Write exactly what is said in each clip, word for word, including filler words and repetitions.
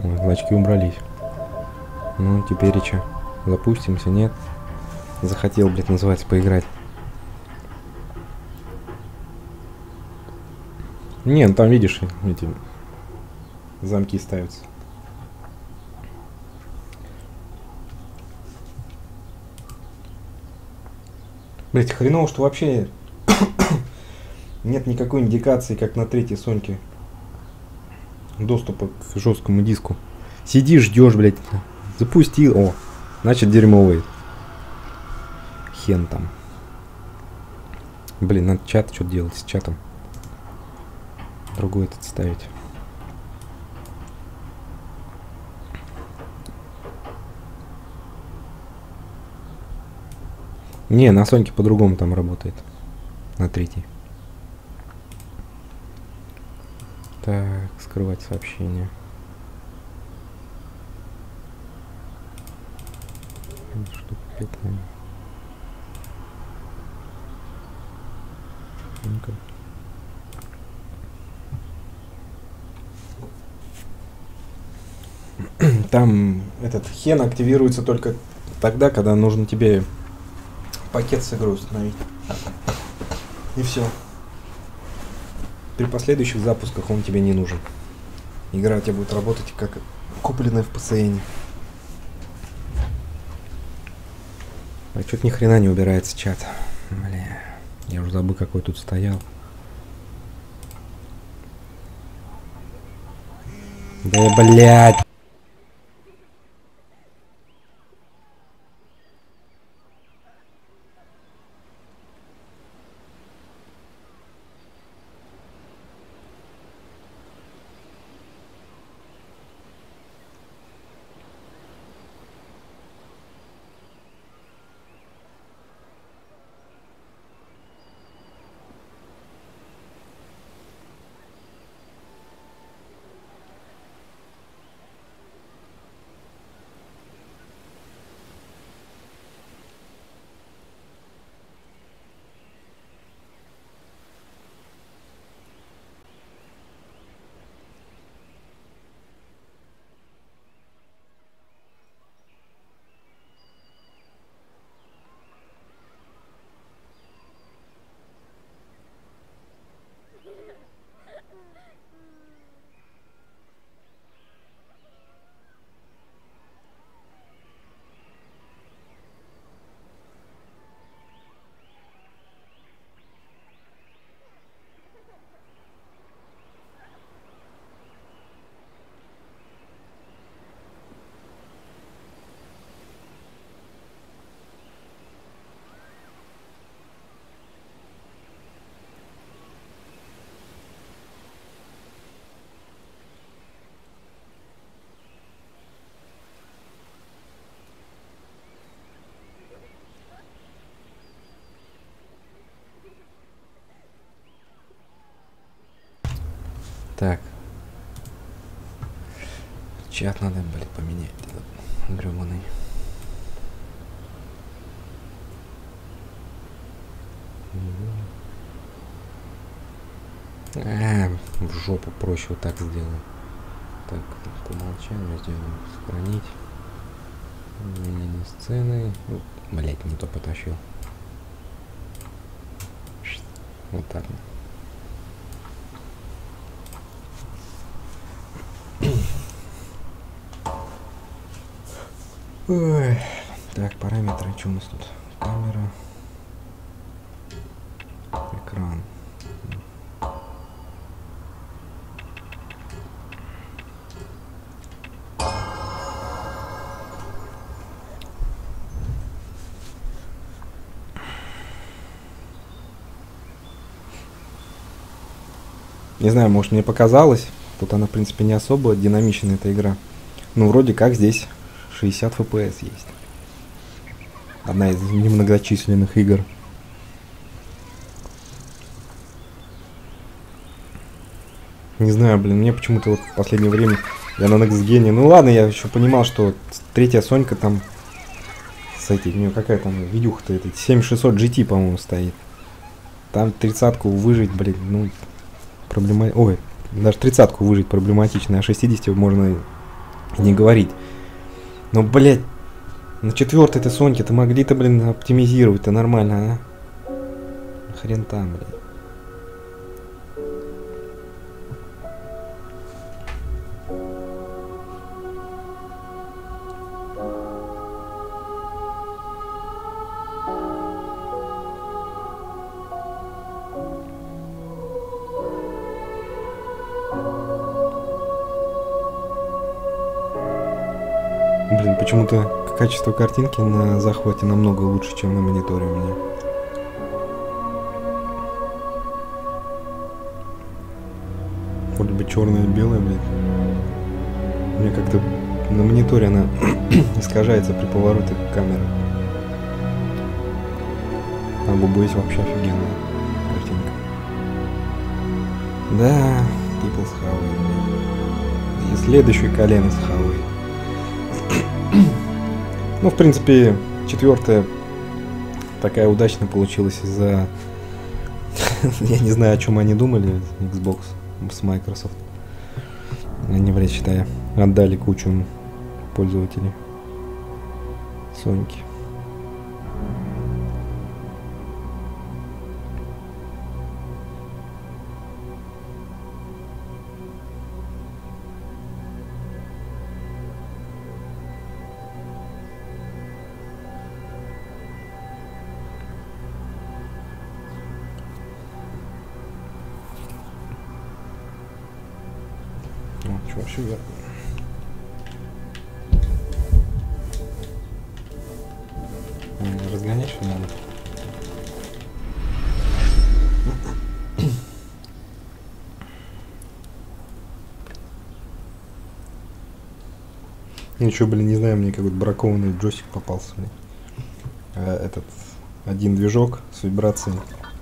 Ой, значки убрались. Ну, теперь и че? Запустимся, нет? Захотел, блядь, называется, поиграть. Не, ну там, видишь, эти замки ставятся. Блять, хреново, что вообще нет никакой индикации, как на третьей Соньке, доступа к жесткому диску. Сидишь, ждешь, блять, запустил, о, значит дерьмовый. Хен там. Блин, надо чат что-то делать с чатом. Другой этот ставить. Не, на Соньке по-другому там работает. На третьей. Так, скрывать сообщение. Штук пять, наверное. Ну-ка. Там этот хен активируется только тогда, когда нужно тебе пакет с игрой установить. И все. При последующих запусках он тебе не нужен. Игра у тебя будет работать как купленная в пэ цэ эн. А что-то ни хрена не убирается чат. Бля, я уже забыл, какой тут стоял. Да блядь. Так. Чат надо, блин, поменять этот гребаный. А, в жопу проще вот так сделаю. Так, по умолчанию сделаем сохранить. Изменение сцены. Блять, не то потащил. Вот так. Ой. Так, параметры, что у нас тут? Камера. Экран. Не знаю, может, мне показалось. Тут она, в принципе, не особо динамичная, эта игра. Ну, вроде как здесь шестьдесят эф пи эс есть. Одна из немногочисленных игр. Не знаю, блин, мне почему-то вот в последнее время я на Next Gen. Ну ладно, я еще понимал, что третья Сонька там с этой, у нее какая там видюха-то, этой семь шестьсот джи ти, по-моему, стоит. Там тридцатку выжить, блин, ну, проблема... Ой, даже тридцатку выжить проблематично, а шестьдесят можно не говорить. Но, блядь, на четвертой-то Соньке-то могли-то, блин, оптимизировать-то нормально, а? Хрен там, блядь. Блин, почему-то качество картинки на захвате намного лучше, чем на мониторе у меня. Вроде бы черное и белое, блядь. У меня как-то на мониторе она искажается при повороте камеры. А бубусь вообще офигенная картинка. Да, People's Highway, блядь. И следующий колено с Highway. Ну, в принципе, четвертая такая удачная получилась из-за... Я не знаю, о чем они думали, Xbox с Microsoft. Они, блядь, считаю, отдали кучу пользователей Соньки. Что вообще я... Разгонять, что надо? Ничего, блин, не знаю, мне какой-то бракованный джойстик попался. А этот один движок с вибрацией.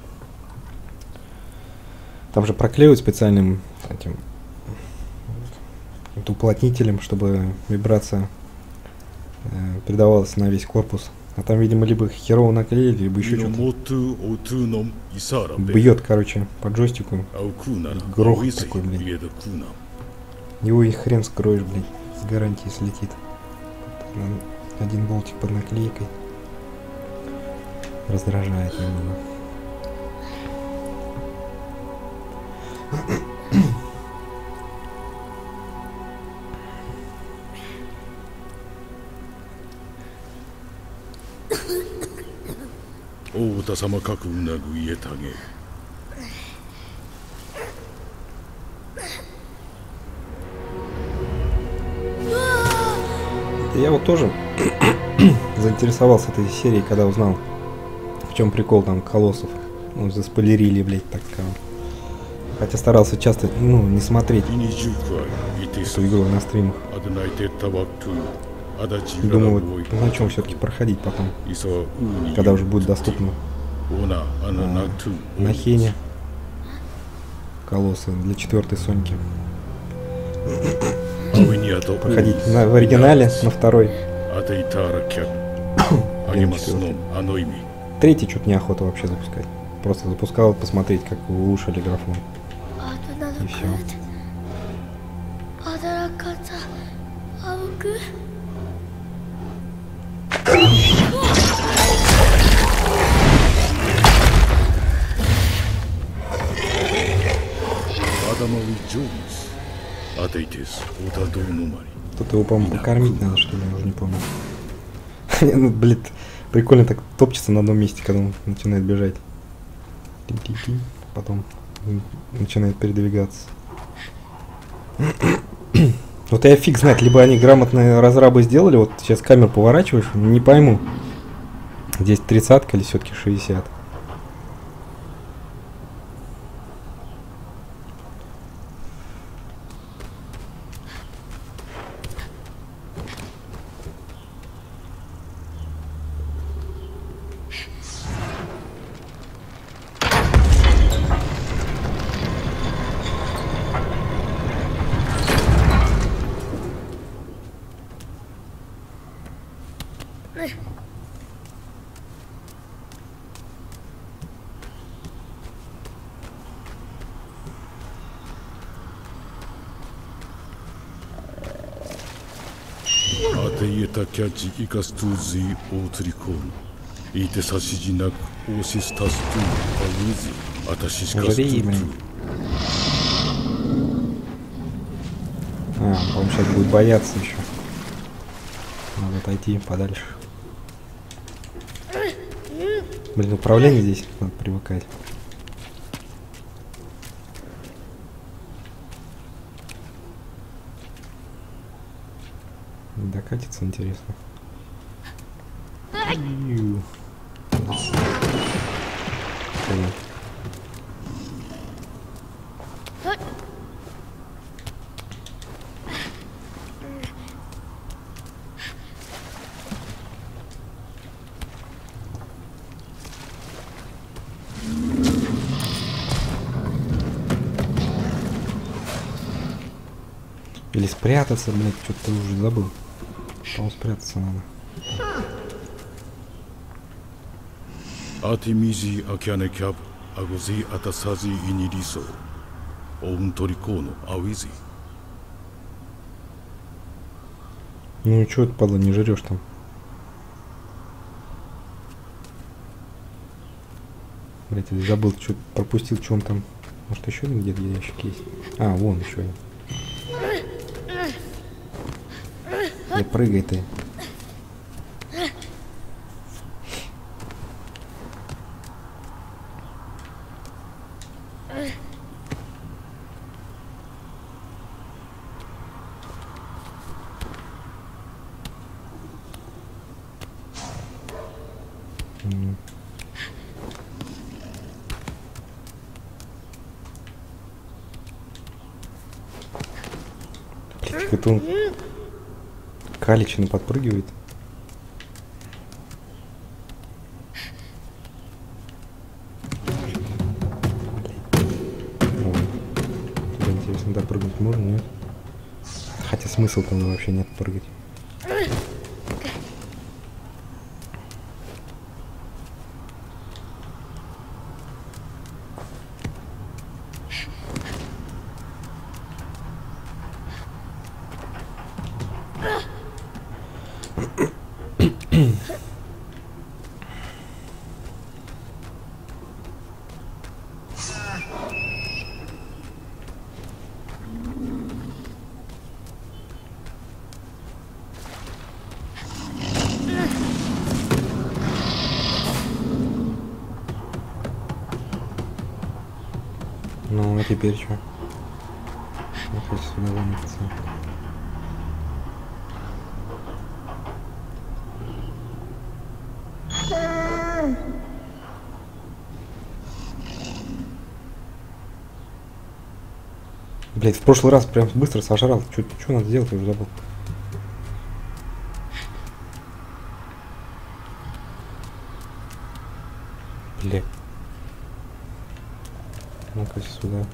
Там же проклеивают специальным этим уплотнителем, чтобы вибрация э, передавалась на весь корпус. А там, видимо, либо херово наклеили, либо еще что-то. Бьет, короче, по джойстику. Грохот такой, блин. Его и хрен скроешь, блин. С гарантией слетит. Один болтик под наклейкой. Раздражает немного. Я вот тоже заинтересовался этой серией, когда узнал, в чем прикол там колоссов. Ну, заспойлерили, блять, так. Хотя старался часто, ну, не смотреть эту игру на стримах. Думаю, вот на чем все-таки проходить потом, когда уже будет доступно а, на Хене колоссы для четвертой Соньки. Проходить на, в оригинале, на второй. Третий что-то неохота вообще запускать. Просто запускал посмотреть, как улучшили графон. И все. Тут его, по-моему, покормить надо, что ли, я уже не помню. Ну, блин, прикольно так топчется на одном месте, когда он начинает бежать. Потом начинает передвигаться. Вот я фиг знает, либо они грамотные разрабы сделали, вот сейчас камеру поворачиваешь, не пойму, здесь тридцатка или все-таки шестьдесят. Жри, блин. А, он сейчас будет бояться еще. Надо отойти подальше. Блин, управление здесь надо привыкать. Докатится, интересно. Ю. Или спрятаться, блядь, что-то уже забыл. По-моему, спрятаться надо. Атимизи акянекяб агузи атасази инирисо. Оунторикону ауизи. Ну и чё ты, падла, не жрёшь там? Блять, я забыл, что пропустил, что он там. Может, еще где-то ящик есть? А, вон еще один. Не прыгай ты. Это он калично подпрыгивает. Туда, интересно, допрыгнуть можно, нет? Хотя смысл там вообще нет прыгать. Ну, а теперь что? Опять сюда ломится. Блять, в прошлый раз прям быстро сожрал. Что надо сделать, я уже забыл. Блять. Ну-ка сюда.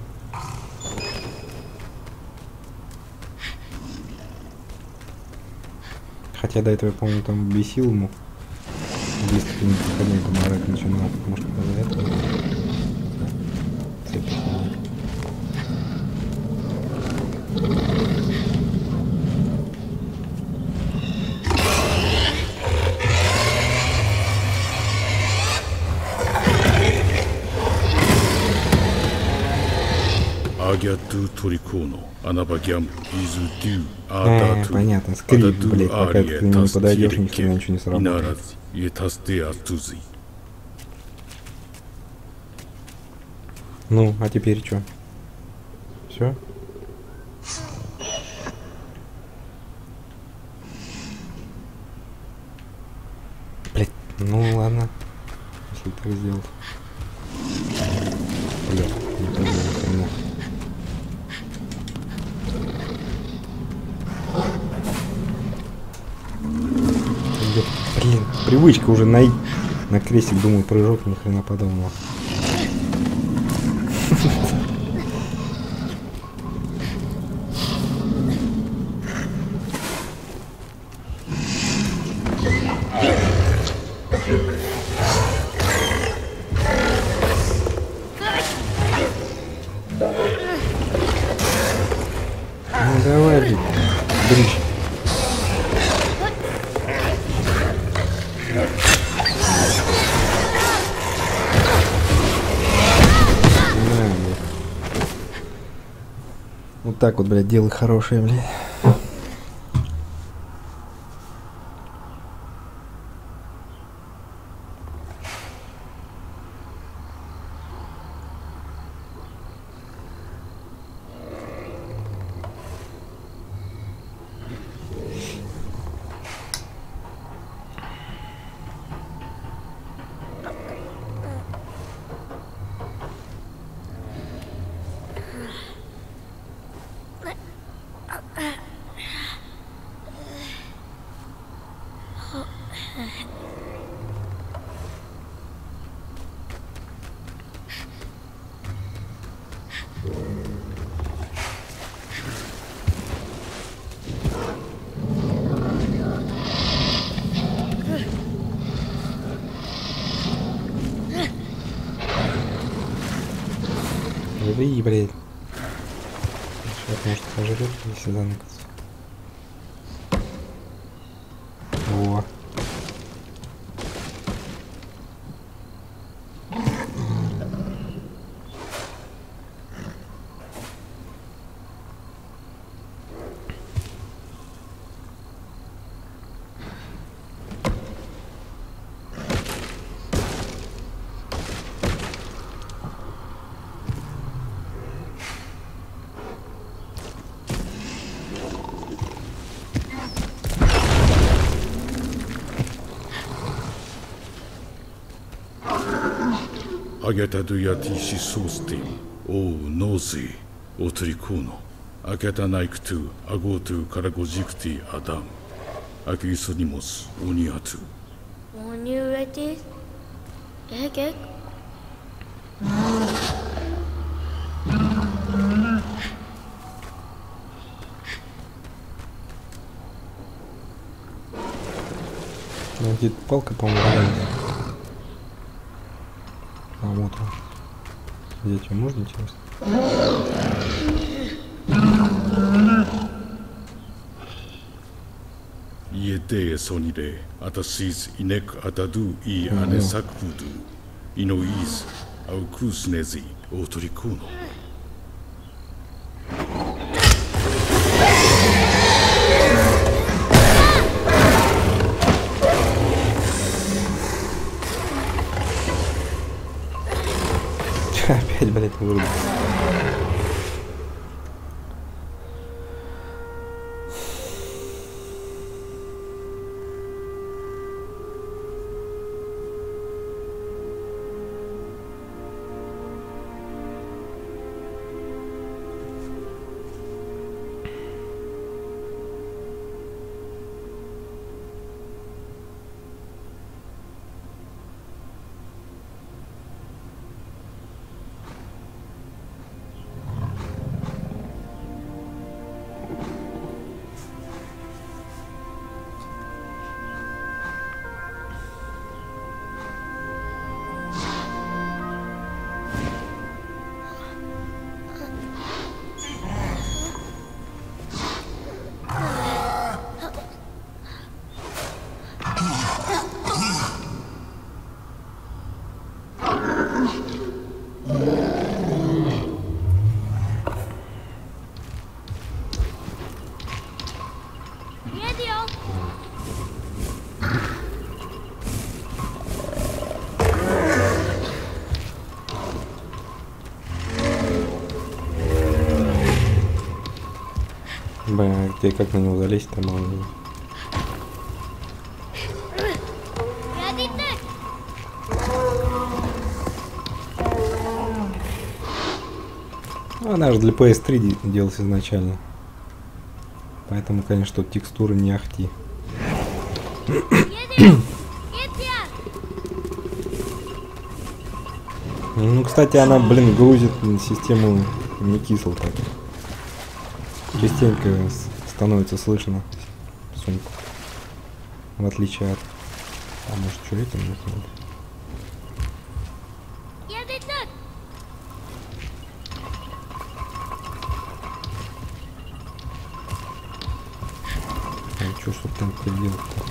Хотя до этого, я помню, там бесил ему. Близко к нему подходил, там орать начинал. Может, из-за этого. Цепи сняли. А, понятно, скрип, блять, пока ты к нему не подойдешь, нихера ничего не сработает. Ну, а теперь что? Все? Блять, ну ладно, если так сделать. Блять, не позволю, хрена. Блин, привычка уже на, на крестик, думаю, прыжок, ни хрена подобного. Ну давай, блин, дрищ. Вот так вот, блядь, делай хорошее, блядь. Живи, блядь. Сейчас, может, пожрет, если заныкаться. О. Ageta yatishi sostim, o nozi, otrikono. Ageta naiktu, agotu karagojikti adam. Akisonimos, uniatu. Uniueti? Egek? Ну, где-то палка, по-моему, валяется. А вот он. Взять ее можно, интересно? Iete sonire, atasis inek atadu i anesakudu. Inois, aukusnezi, otrikono. Опять, блядь, вырубил. Блин, где как на него залезть там он... Она же для пи эс три делалась изначально. Поэтому, конечно, тут текстуры не ахти. Ну, кстати, она, блин, грузит систему не кисло так. Частенько становится слышно сумку. В отличие от... А может, что это не надо? А что, что там делать-то?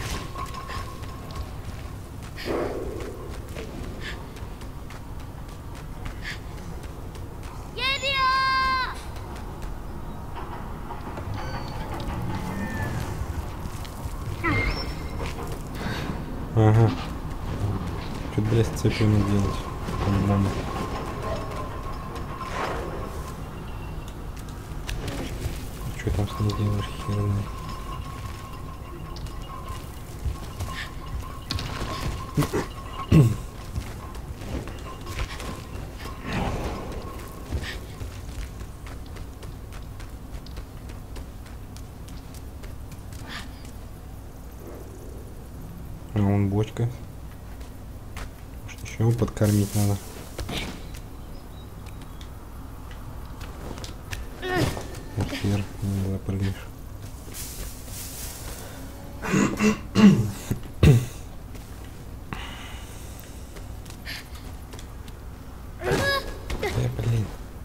Ага. Что-то, блядь, с цепью не делать. По-моему. Что там с ней делаешь, херня? А вон бочка. Может, еще его подкормить надо. Хер, не запрыгнешь. Э, блин.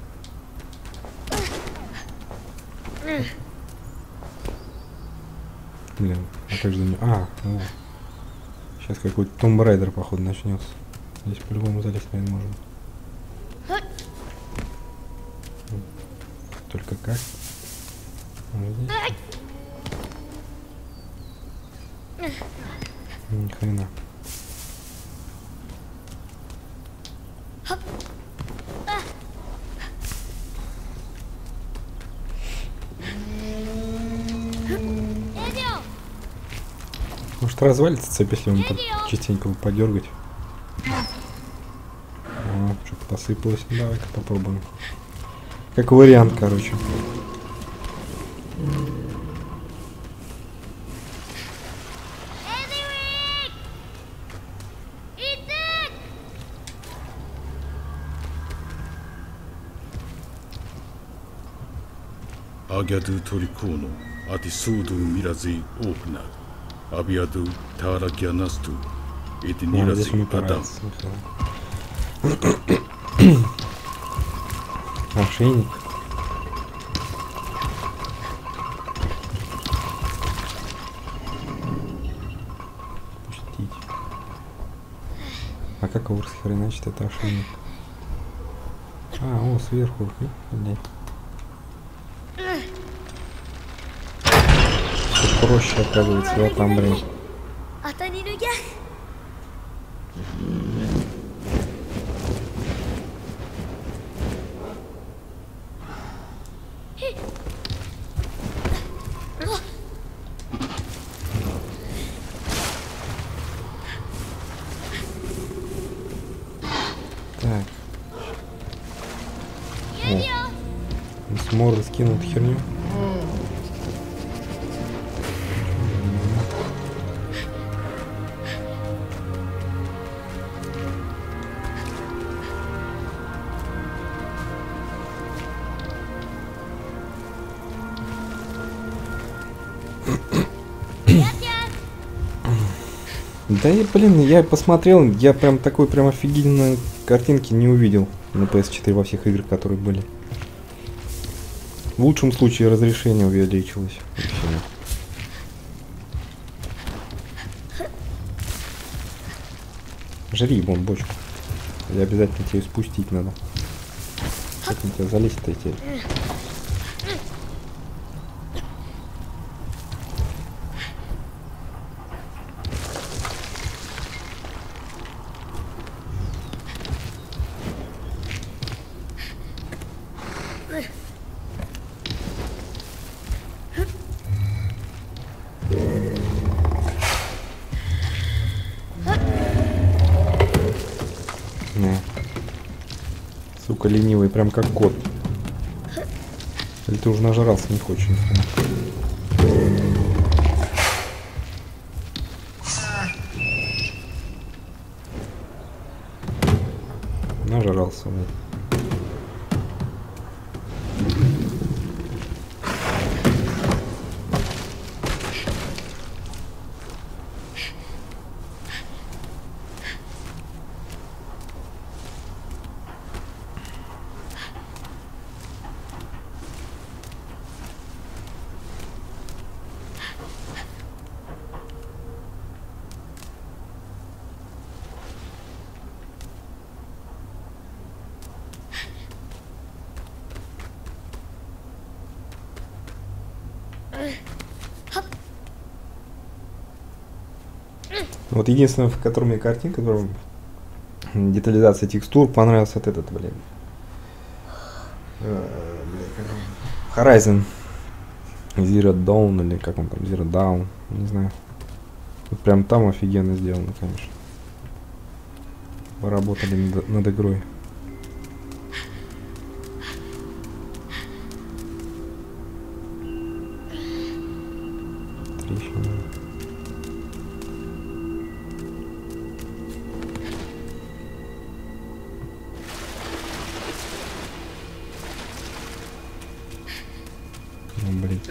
Блин, а как же за него? А, ну. Сейчас какой-то Tomb Raider, походу, начнется. Здесь по-любому залезть, наверное, можно. Только как? Ни хрена. Может, развалится цепь, если он под... частенько его подергать. О, что-то посыпалось. Давай-ка попробуем. Как вариант, короче. Agadu torikono ati sudu mirazi opna. Abiadu tarakianastu iti nirazi adam. Ошейник. Пустить. А как его расхреначить, это ошейник? А, о, сверху. Блядь. Все проще, оказывается, вот там, блин. Так. О. Он с морды скинул эту херню. Да и, блин, я посмотрел, я прям такой прям офигенной картинки не увидел на пэ эс четыре во всех играх, которые были. В лучшем случае разрешение увеличилось. Жри вон бочку. И обязательно тебе спустить надо. Как на тебя залезть-то теперь? Не. Сука, ленивый, прям как кот. Или ты уже нажрался, не хочешь? Нажрался, блядь. Mm. Вот единственное, в котором мне картинка, которая детализация текстур, понравился от этот, блин. Э, блин, как он? Horizon Zero Dawn, или как он там, Zero Dawn, не знаю. Вот прям там офигенно сделано, конечно. Поработали над, над игрой. Трещина. Ну, блин.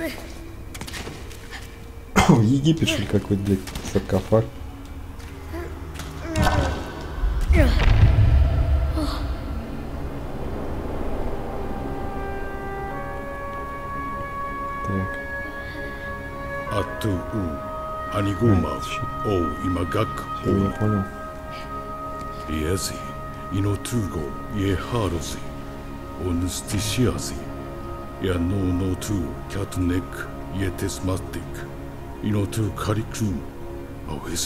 Египет, что ли, какой-то, блядь, саркофаг. Так. Ату у Анигума о имагак Всё, я понял. Иези инотуго ехарузи онстисиази я но но ту катнек етесматик иноту карику ауэзи.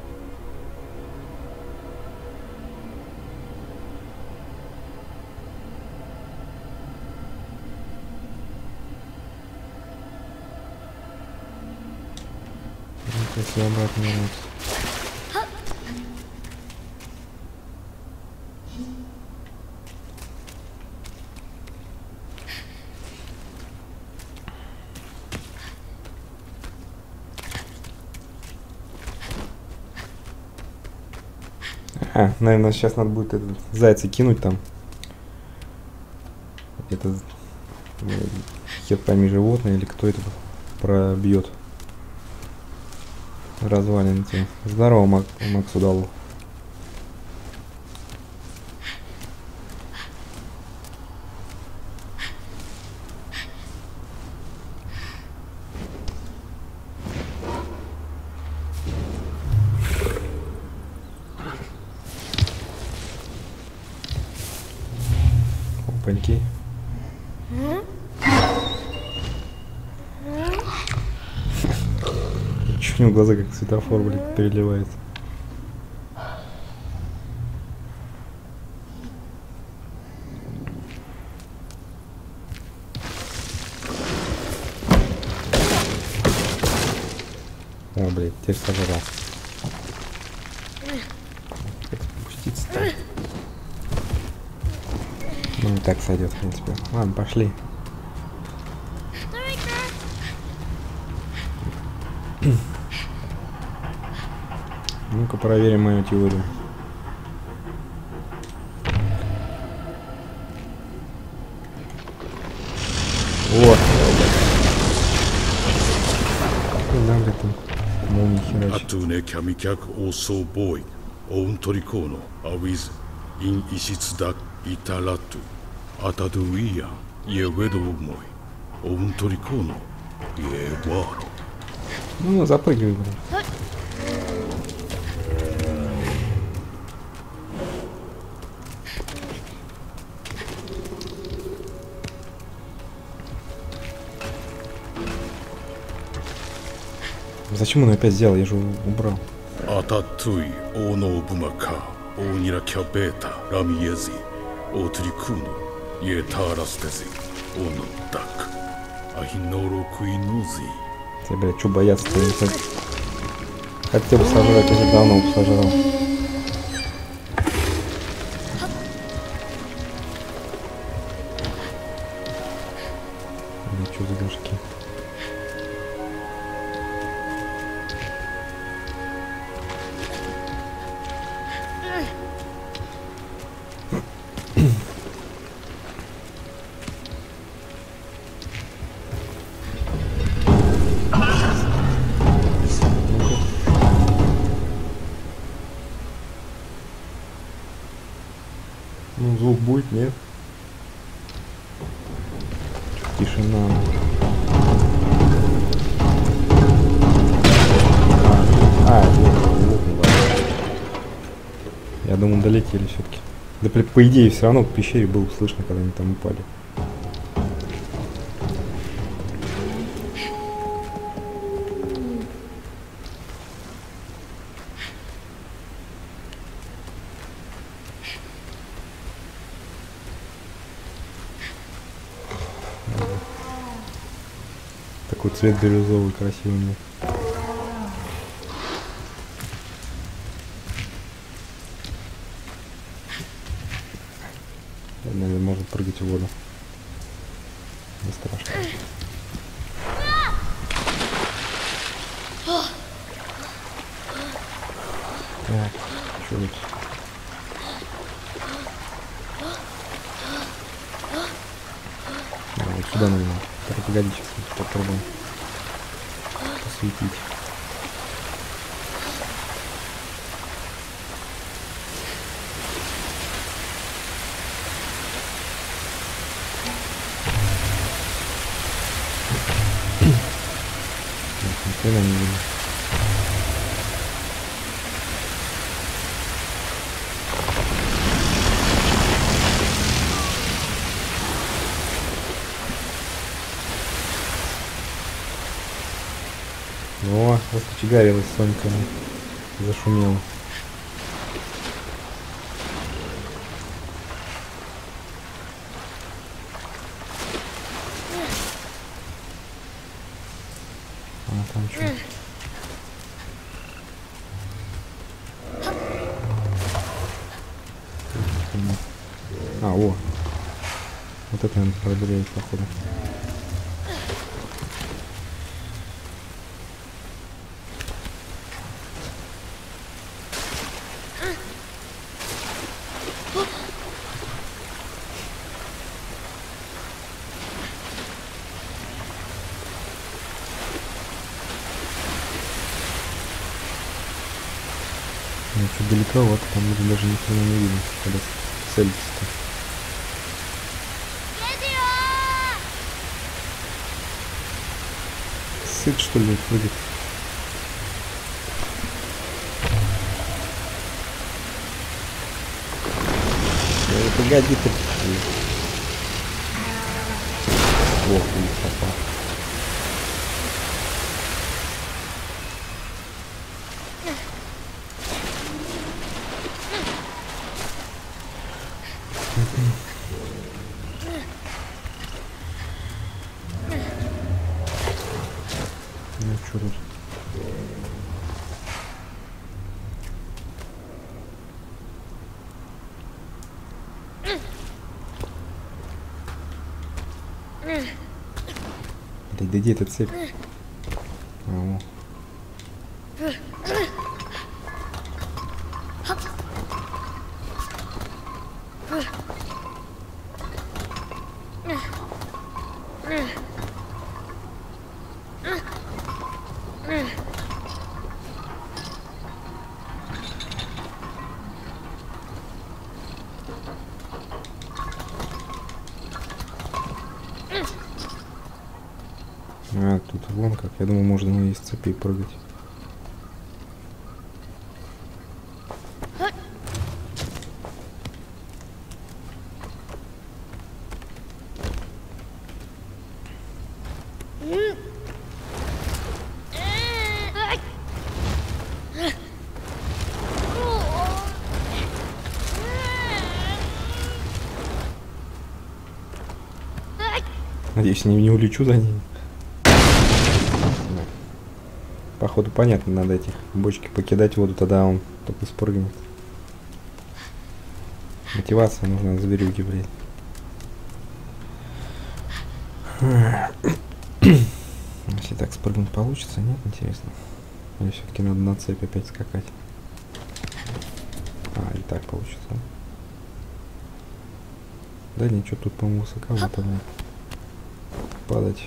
Если обратно вернуться. А, наверное, сейчас надо будет этот зайца кинуть там. Это хер пойми, животное или кто это пробьет. Развалин тебе. Здорово, Мак, Макс удалу. Опаньки. Чуть у него глаза как светофор, блин, переливается. О, блин, теперь сожрал. Как спуститься-то? Ну, и так сойдет, в принципе. Ладно, пошли. Ну-ка проверим мою теорию. Вот. Да, блин, там молнии херачит. Атуне камикяк осо бой оун ториконо авиз ин исицда италату атадуия еведо мой оун ториконо еваро. Ну, запрыгивай, блин. Зачем он опять сделал? Я же убрал. Ататуи оно бумака онира кябета рамиези отрикуну етарастези оно так ахинору куинузи. Тебя, блядь, что бояться-то? Я не знаю. Хотел бы сожрать, уже давно бы сожрал. Блин, что за горшки? Ну, звук будет, нет? Тишина. А, звук, звук, да. Я думал, долетели все-таки. Да, по идее, все равно в пещере было слышно, когда они там упали. такой цвет бирюзовый красивый у него. Наверное, может прыгать в воду. Не страшно. Так, что тут? А, вот сюда нужно. Так, погоди, сейчас попробуем посветить. Никогда не видно. О, вот кочегарилась Сонька, зашумела. А там что? А, о. Вот это надо проверять, походу. Ну, чуть далековато, там будет даже никого не видно, когда целится-то. Сыт, что ли, прыгает? Эй, погоди ты. Ох, не попал. Ну что тут? Да, да где эта цепь? А, о. А, тут вон как. Я думал, можно из цепи прыгать. Надеюсь, не, не улечу за ним. Походу понятно, надо этих бочки покидать в воду, тогда он только спрыгнет. Мотивация нужна, зверюги, блядь. Если так спрыгнуть получится, нет, интересно. Или все-таки надо на цепь опять скакать? А, и так получится. Да ничего, тут, по-моему, высоковато, да. Падать.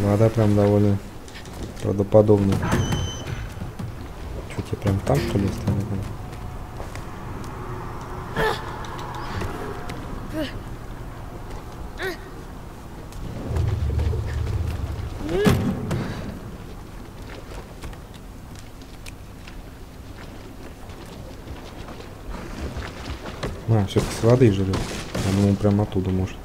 Вода прям довольно правдоподобная. Что, тебе прям там, что ли, оставили? А, все-таки с воды жрет. Я думал, прям оттуда может.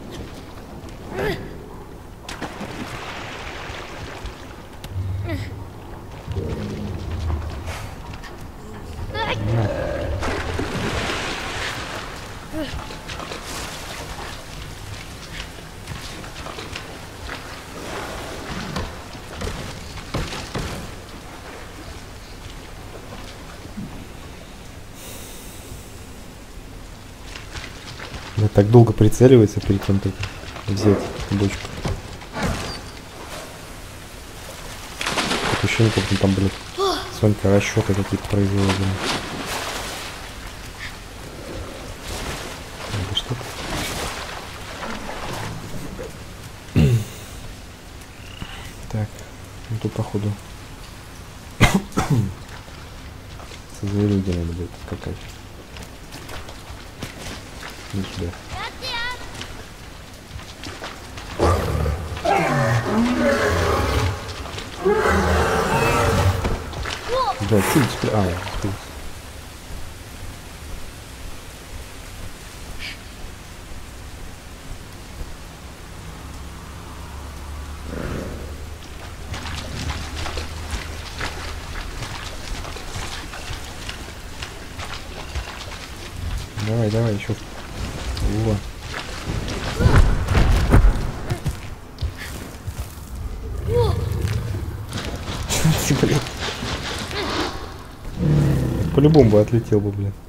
Так долго прицеливается перед тем, как взять бочку. Такое ощущение, как там, блин, Сонька расчеты какие-то производила. Это что? Так, ну тут походу со зверюги надо будет скакать. Не сюда. Да, чуть спи... А, спи. Давай, давай, еще. Во. Блин. По-любому бы отлетел бы, блин.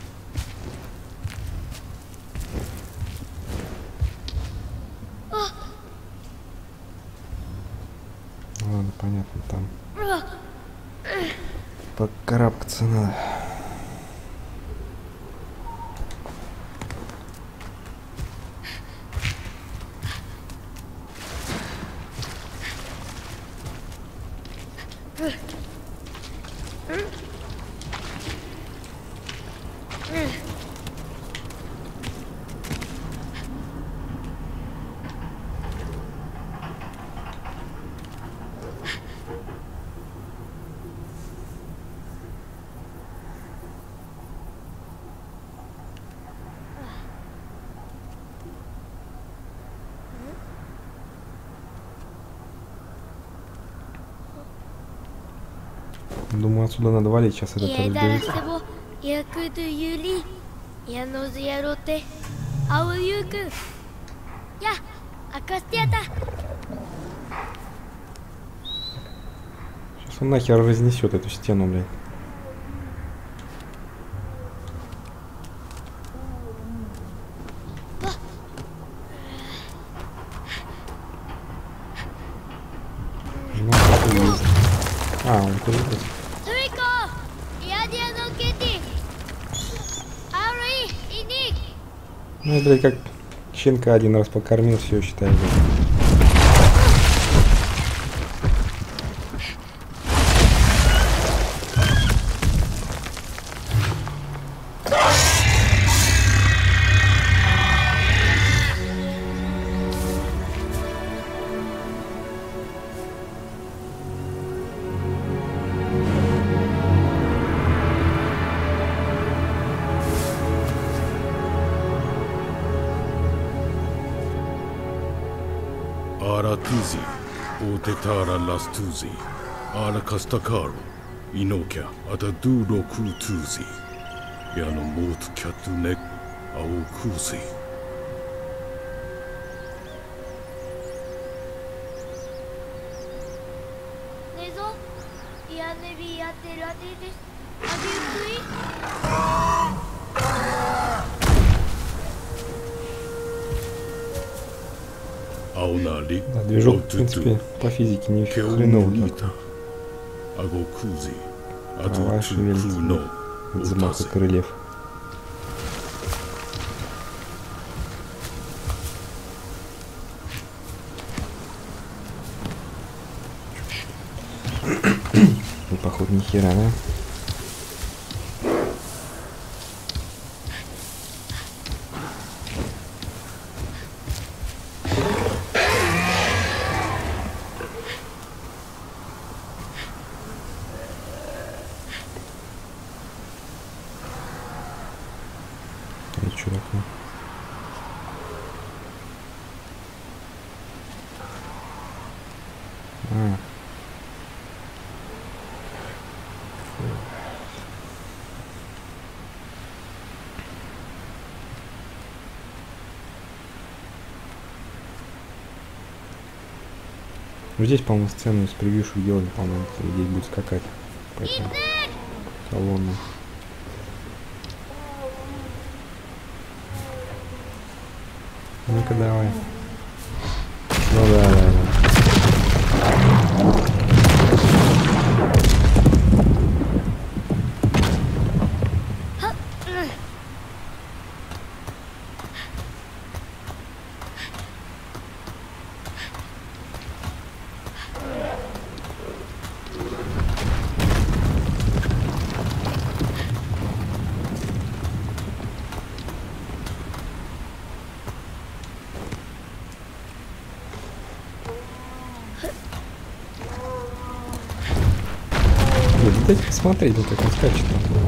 Ладно, понятно, там покарабкаться надо. Думаю, отсюда надо валить, сейчас этот разберется. Сейчас он нахер разнесет эту стену, блядь. Ну, есть. А, он тоже есть. Ну, блядь, как щенка один раз покормил, все, считай. Блядь. Aratuzi, Otetara Lastuzi, Arakastakaro, Inokia, Ataduro Kutuzi, Yanomot Katunek, Aokuzi. Nezo, Yanebi Atelatis, Agutui. Да, движок, в принципе, по физике не хреновый. Голова шевелится от замаха крыльев. хера, да? Это что такое? А. Ну, здесь, по-моему, сцену из превьюшек делали, по-моему, здесь будет скакать по этому салону. Ну-ка давай. Ну да, да, да. Дайте посмотреть, ну как он скачет.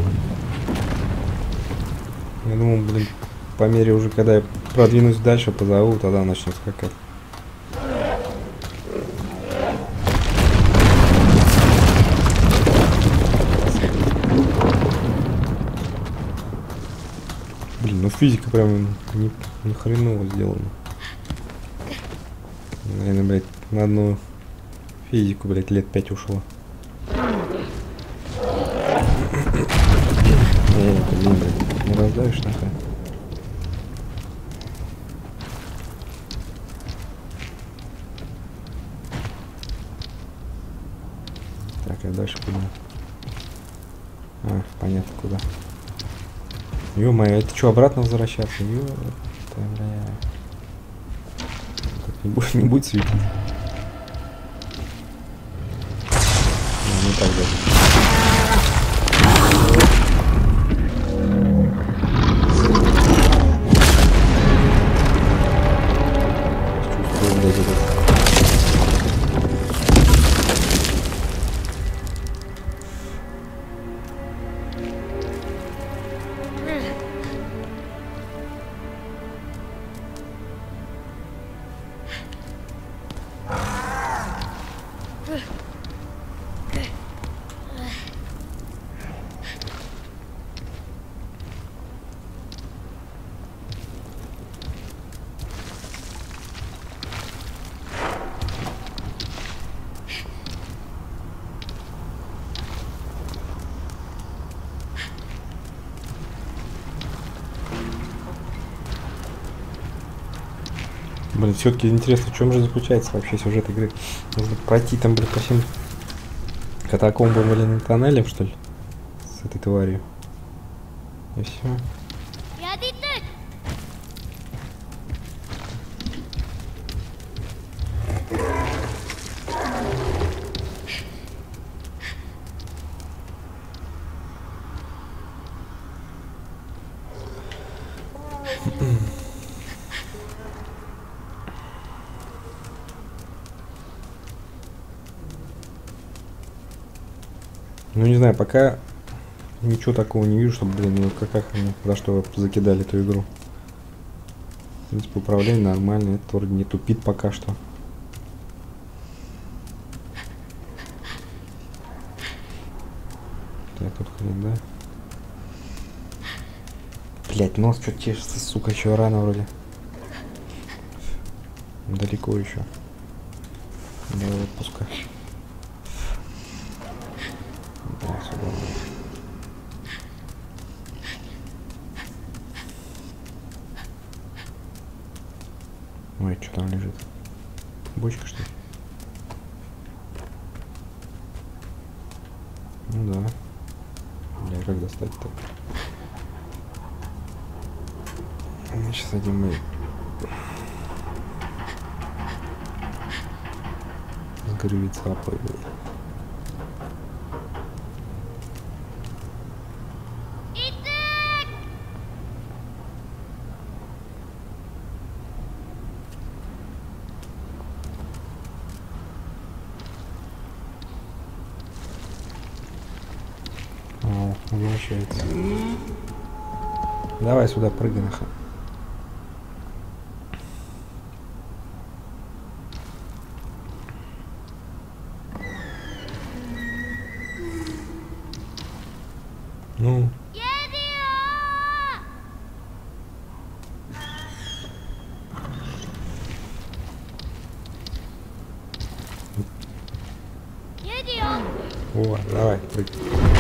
Я думал, блин, по мере уже, когда я продвинусь дальше, позову, тогда начнет скакать. Блин, ну физика прям не, не хреново сделана. Наверное, блядь, на одну физику, блядь, лет пять ушло. Эй, блин, блядь, не раздавишь нахуй. Так, а дальше куда? А, понятно, куда. Ё-моё, это что, обратно возвращаться? Ё, это, бля. Как не будет, не будет светить. Ну, не так даже. Блин, все-таки интересно, в чем же заключается вообще сюжет игры. Нужно пройти там, блин, по всем катакомбам или на тоннелям, что ли? С этой тварью. И все. Ну не знаю, пока ничего такого не вижу, чтобы, блин, ну как, как они, за что закидали эту игру. В принципе, управление нормально, это вроде не тупит пока что. Так, тут хрен, да? Блять, нос что-то чешется, сука, еще рано вроде. Далеко еще. До отпуска. Ой, что там лежит? Бочка, что ли? Ну да. Бля, как достать-то? Сейчас один мы с гравицапой. возвращается. Давай сюда прыгай нахуй. Ну. О, давай, прыгай.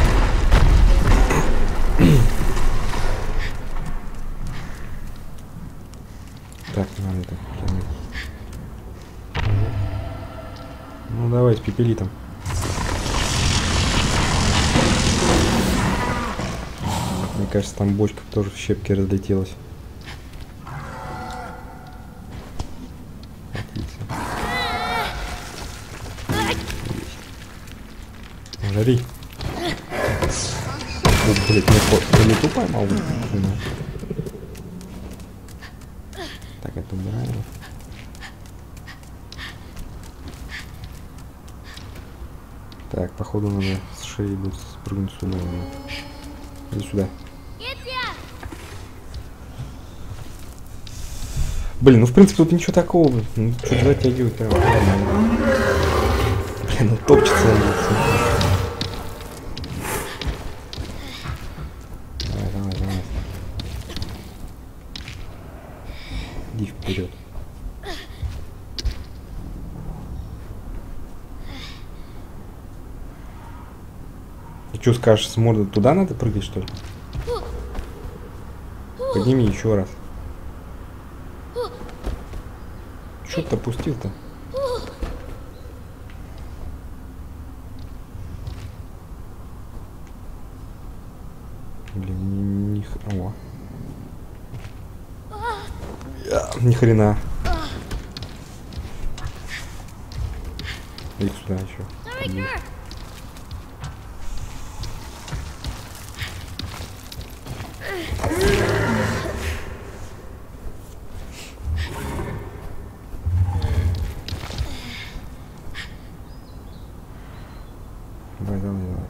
Так, надо так. Ну давай, с пепелитом. Мне кажется, там бочка тоже в щепки разлетелась. Отлично. Жри. О, блядь, мне не тупо поймал. Так, это убираем. Так, походу надо с шеи будет спрыгнуть сюда. Иди сюда. Блин, ну в принципе тут ничего такого. Ну, что-то затягивает прям. Блин, ну топчется. Давай, давай, давай. Иди вперед. И что скажешь, с морды туда надо прыгать, что ли? Подними еще раз. Что ты опустил-то? Блин, ни, ни, о. Ни хрена. Иди сюда еще. Подними. Давай, давай, давай.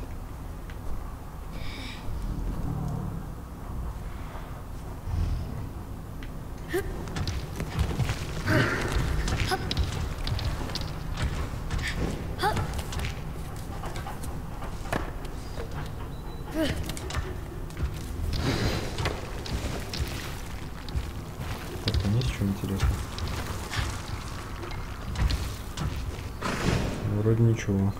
Так, там есть что интересное? Вроде ничего.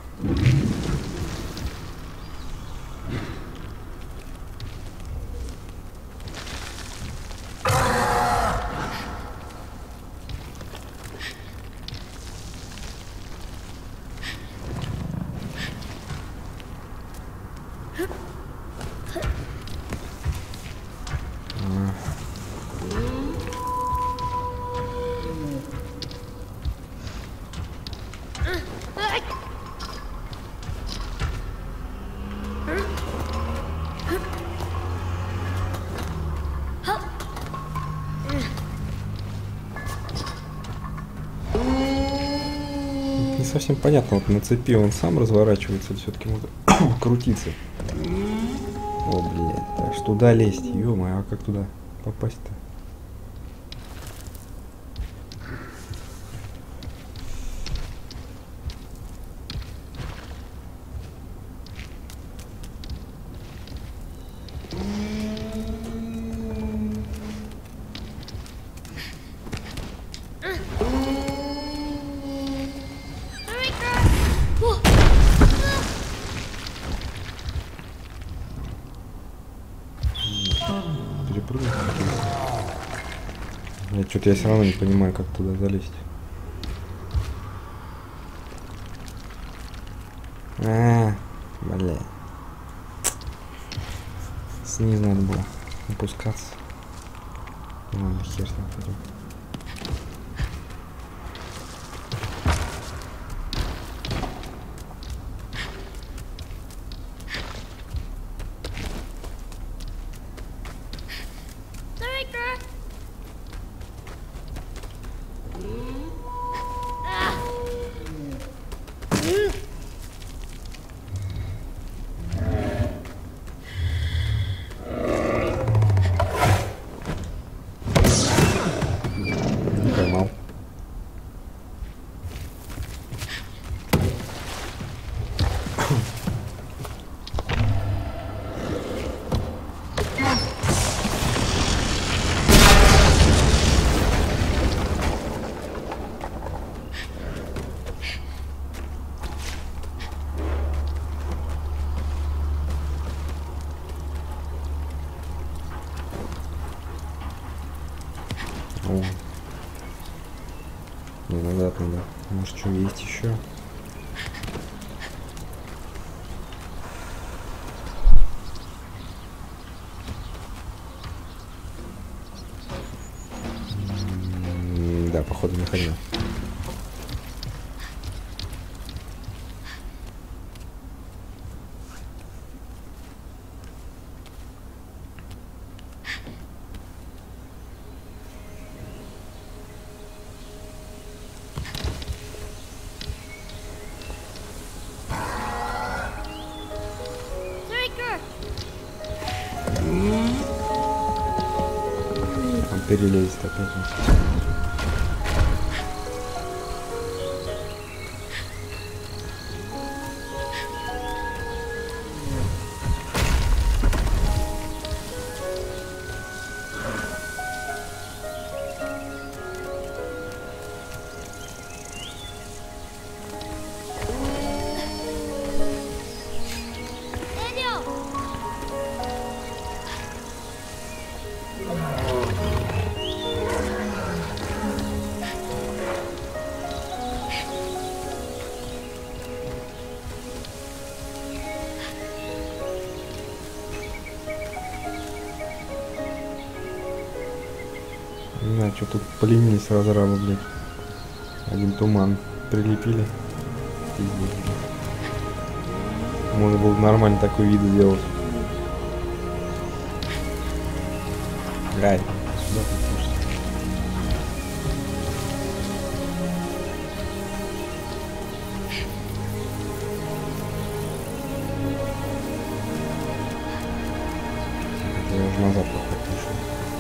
Не совсем понятно, вот на цепи он сам разворачивается, или все-таки можно крутиться. О, блядь, так что туда лезть, ё-моё, а как туда попасть-то? Перепрыгнуть. Нет, что-то я все равно не понимаю, как туда залезть. А, бля. Снизу надо было опускаться. Ладно, хер с ним пойдем. О. Не, назад надо. Может, что есть еще? М-м, да, походу не хрена. Перелезет опять. Не знаю, что тут поленились разрабы, блядь. Один туман прилепили. Пиздец. Можно было нормально такой вид сделать. Ай, сюда послушай. Я уже назад поход пошел.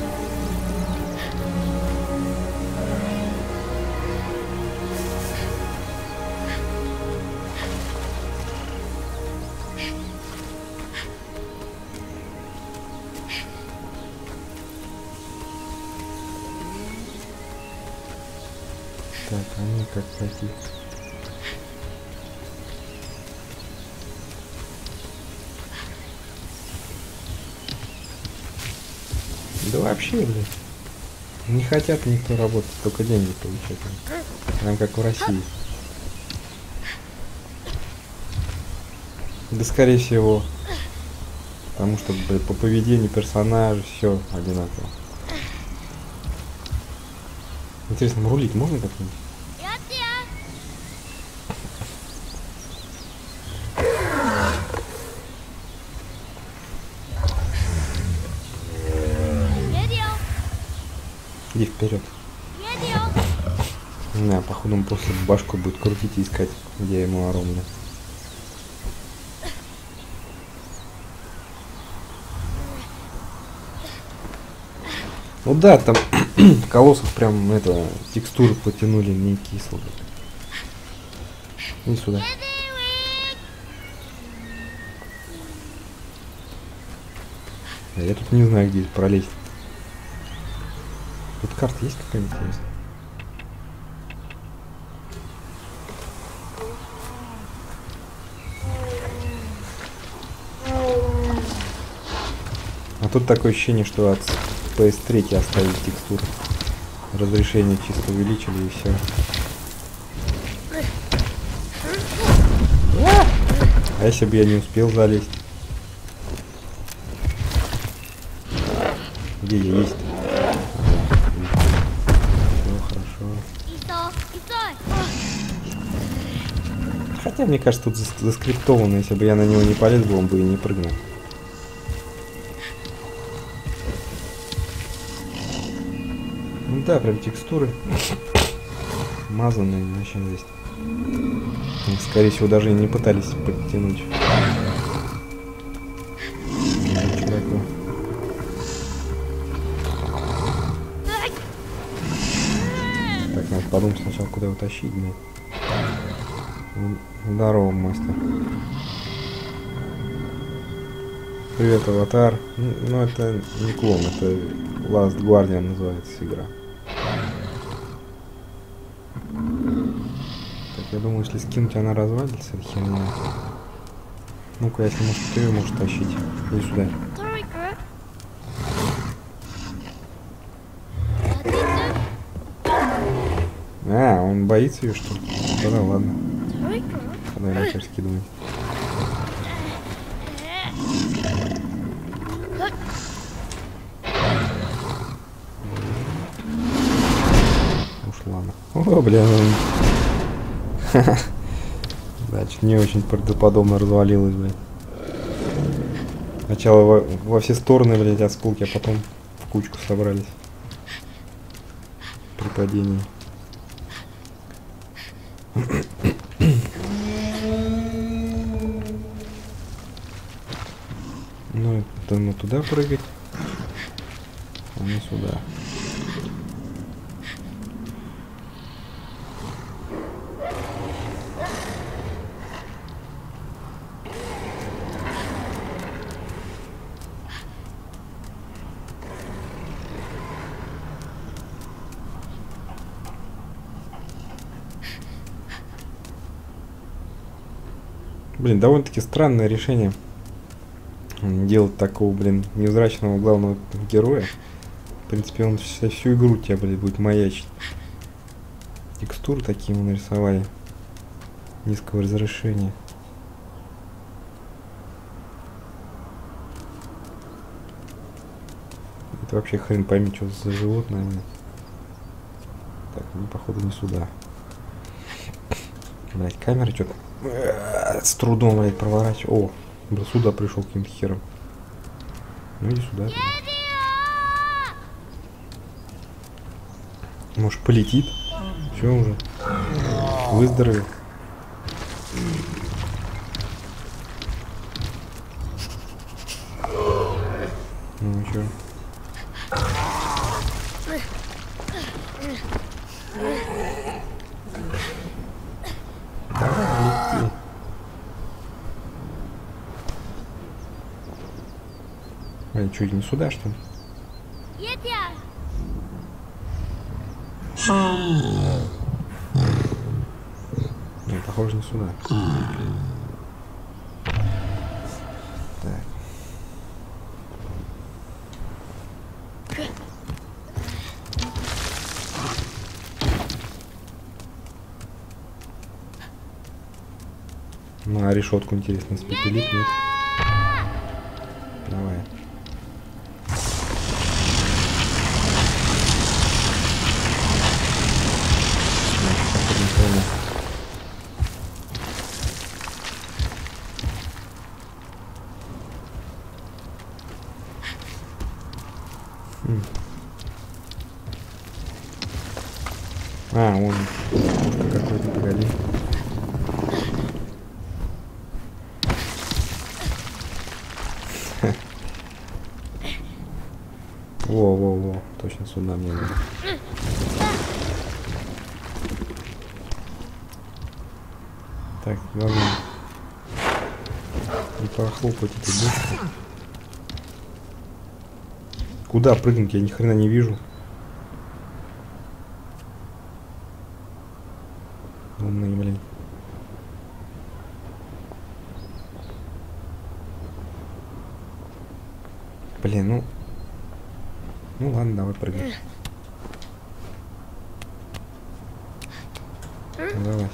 Так, а ну как пойти? Да вообще, блядь. Не хотят никто работать, только деньги получать. Прям как в России. Да скорее всего. Потому что, блядь, по поведению персонажа все одинаково. Интересно, рулить можно как-нибудь? Иди вперед. Не, походу он просто башку будет крутить и искать, где ему оромно. Ну да, там колоссов прям это текстуры потянули, не кисло. Иди сюда. А я тут не знаю, где пролезть. Тут карта есть какая-нибудь интересная? А тут такое ощущение, что от пи эс три оставили текстуру. Разрешение чисто увеличили и все. А если бы я не успел залезть? Где я есть? Хотя, мне кажется, тут заскриптовано, если бы я на него не полез, бы он бы и не прыгнул. Ну да, прям текстуры мазанные, вообще здесь. Скорее всего, даже и не пытались подтянуть. Так, надо подумать сначала, куда его тащить, блядь. Здорово, мастер. Привет, аватар. Ну, это не клон, это Last Guardian называется игра. Так, я думаю, если скинуть, она развалится, эта херня. Ну-ка, если может, ты ее можешь тащить. Иди сюда. он боится ее, что ли? Да, да, ладно. Давай нахер скидывай. Ушла она. О, блин. Да, чуть не очень правдоподобно развалилась, блин. Сначала во, во все стороны, блядь, осколки, а потом в кучку собрались. При падении. Ну, это ну туда прыгать, а не сюда. Блин, довольно-таки странное решение делать такого, блин, невзрачного главного героя. В принципе, он всю, всю игру тебя, блин, будет маячить. Текстуры такие мы нарисовали. Низкого разрешения. Это вообще хрен пойми, что за животное. Так, ну, походу, не сюда. Блять, камера что-то с трудом, блядь, проворачиваю. О, был сюда пришел каким-то хером. Ну иди сюда. Блядь. Может, полетит? Все уже. Выздоровел. Ну что? А что, не сюда, что ли? Нет, похоже, не сюда. Так. Ну, а решетку, интересно, испепелит, нет? Давай. Хм. А, он какой-то, погоди. Во-во-во, точно сюда мне надо. Так, главное не похлопать это быстро. Куда прыгнуть? Я ни хрена не вижу. Умный, блин. Блин, ну... Ну ладно, давай прыгай. Ну, давай.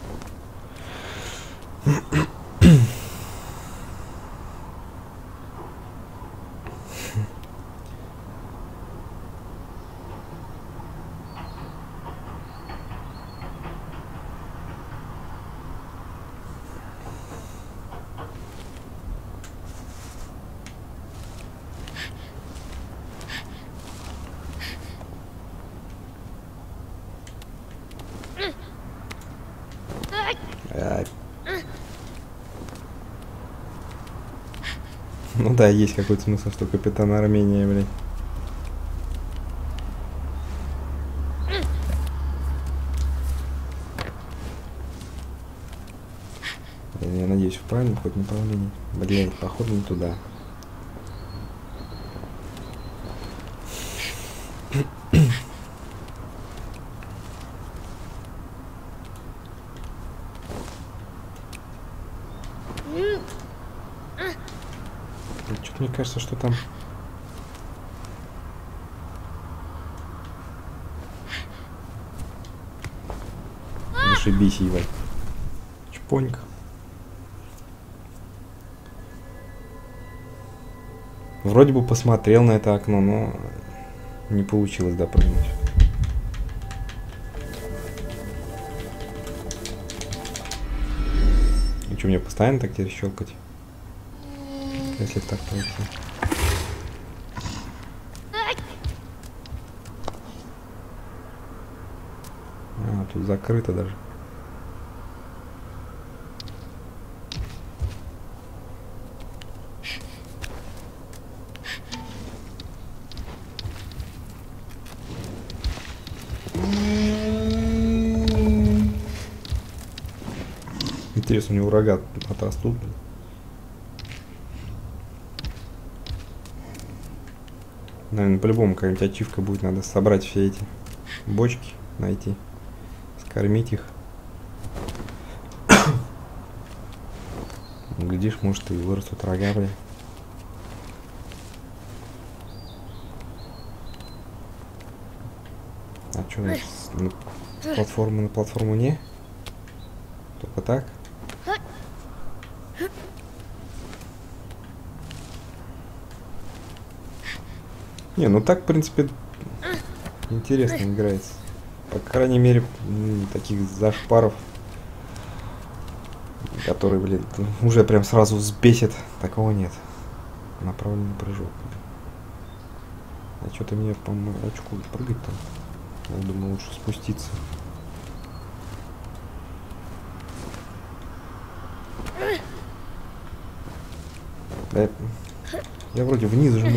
Ну да, есть какой-то смысл, что капитан Армения, блин. Я надеюсь, в правильном хоть направлении. Блин, походу не туда. Что-то мне кажется, что там... Зашибись, Ивай. Чпонька. Вроде бы посмотрел на это окно, но не получилось допрыгнуть. И что, мне постоянно так теперь щелкать? Если так пройти. А, тут закрыто даже. Интересно, у него рога отрастут. Наверное, по-любому какая-нибудь ачивка будет. Надо собрать все эти бочки, найти, скормить их. Глядишь, может, и вырастут рога, бля. А что у нас? На платформу на платформу не? Только так? Не, ну так, в принципе, интересно играется. По крайней мере, таких зашпаров, которые, блин, уже прям сразу взбесит, такого нет. Направленный прыжок. А что-то мне, по-моему, очку прыгать там. Я думаю, лучше спуститься. Да, я вроде вниз жму.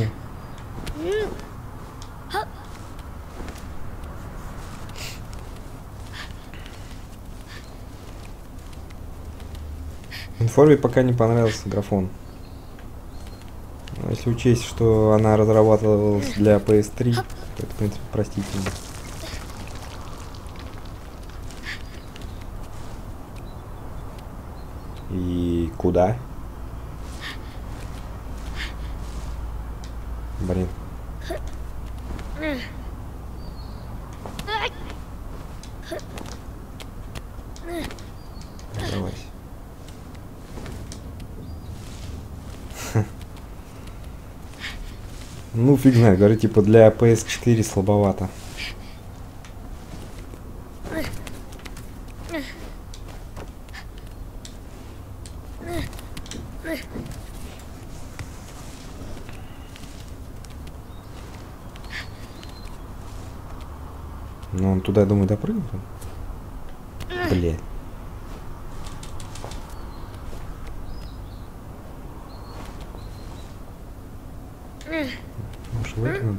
Информе пока не понравился графон. Но если учесть, что она разрабатывалась для пи эс три, то это, в принципе, простительно. И куда? Блин. Давай. Ну, фиг знает, говорю, типа для пи эс четыре слабовато. Ну, он туда, я думаю, допрыгнет. Блядь. Может, выйти надо?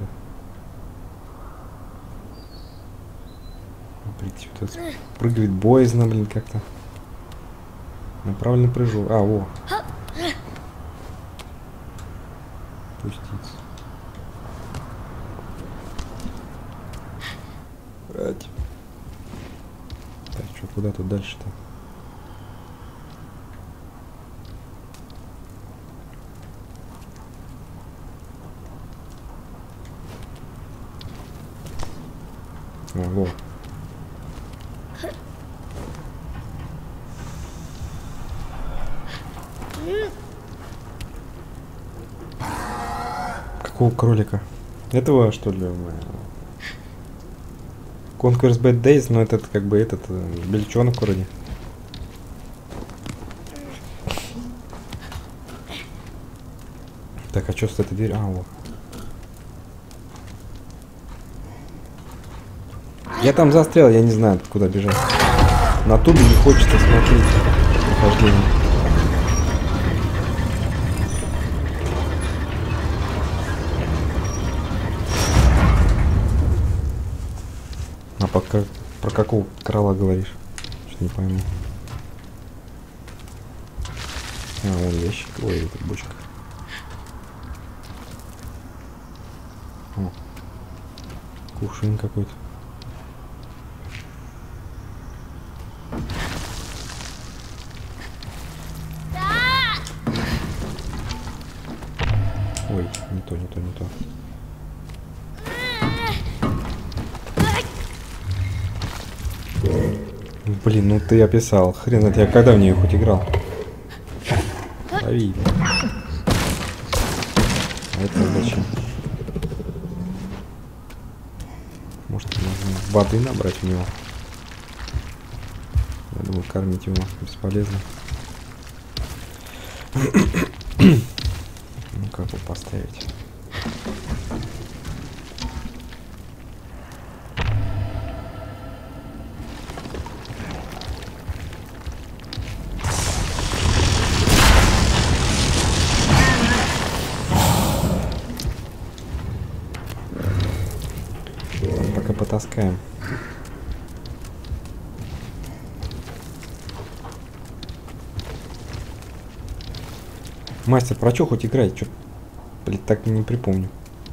Прийти, вот это прыгает боязно, блин, как-то. Направленный прыжок. А, во. Пуститься. Брать. Так, что, куда тут дальше-то? Ого. Какого кролика? Этого, что ли? Conquer's Bad Days, но этот, как бы, этот, бельчонок вроде. Так, а что с этой дверью? А, вот. Я там застрял, я не знаю, куда бежать. На тубе не хочется смотреть прохождение. А пока про какого крала говоришь? Что не пойму. А, вон ящик, ой, это бочка. О, кувшин какой-то. Ой, не то, не то, не то. Блин, ну ты описал. Хрен знает, я когда в нее хоть играл. Лови. А это зачем? Может, можно воды набрать у него? Я думаю, кормить его бесполезно. Ну как его поставить? Пока потаскаем. Мастер, про что хоть играть? Чё? Блин, так и не припомню.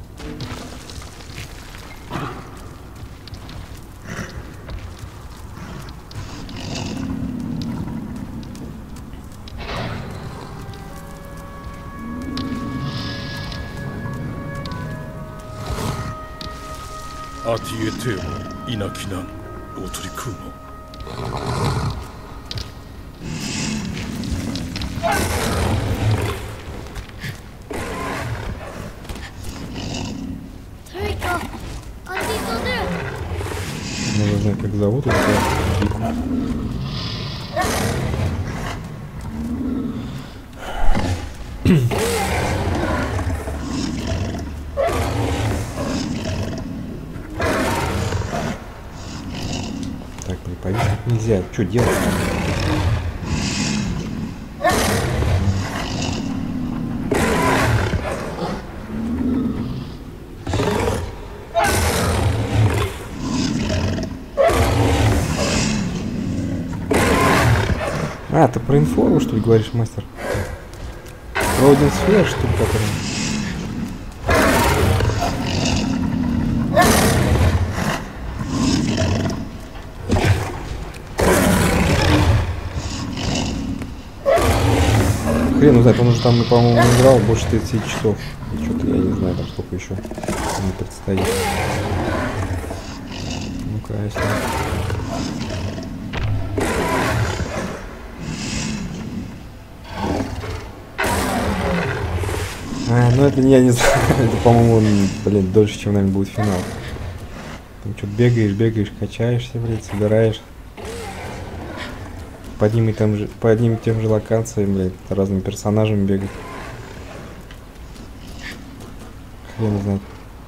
Атиете о инакинан оторикумо. Надо знать, как зовут его. Так, не повесить нельзя. Что делать? А, ты про инфору, что ли, говоришь, мастер? Про один сфер, что ли, который... Хрен узнает, он уже там, по-моему, играл больше тридцати часов. И что-то я не знаю, там сколько еще не предстоит. Ну-ка, если... А, ну это я не знаю, это, по-моему, блин, дольше, чем, наверное, будет финал. Там что-то бегаешь, бегаешь, качаешься, блядь, собираешь. По одним и тем же, по одним и тем же локациям, блядь, разными персонажами бегать. Хрен знает.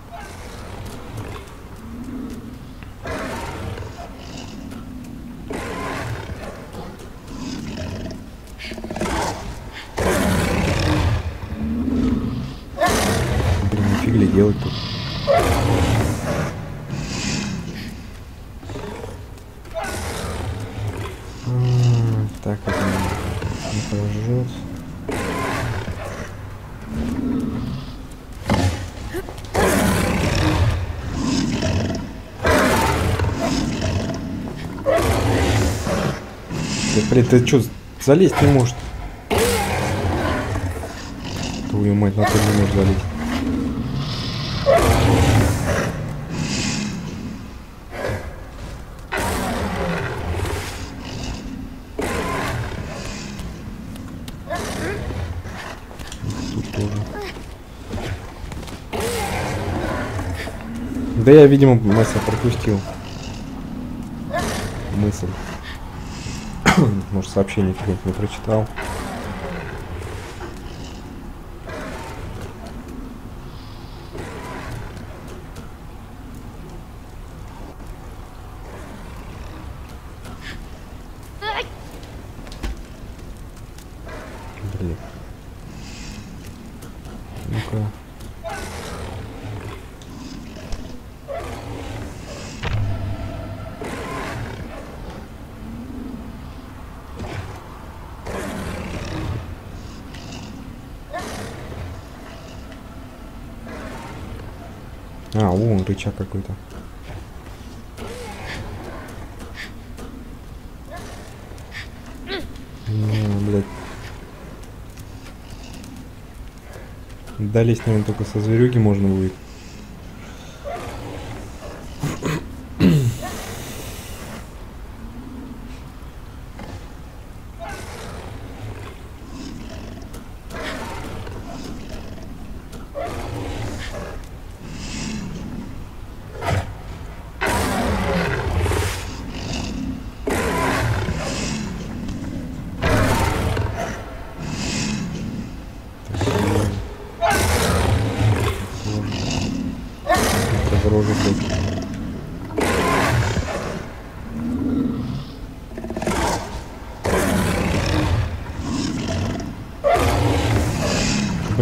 Ли делать тут? М-м, так, это не прожжет. Да, блин, ты что, залезть не может? Твою мать, на то не можешь залезть. Да я, видимо, мастер пропустил мысль. Может, сообщение какое-нибудь не прочитал. Блин. Ну-ка. А, вон рычаг какой-то. Ну, блядь. Долезть, наверное, только со зверюги можно будет.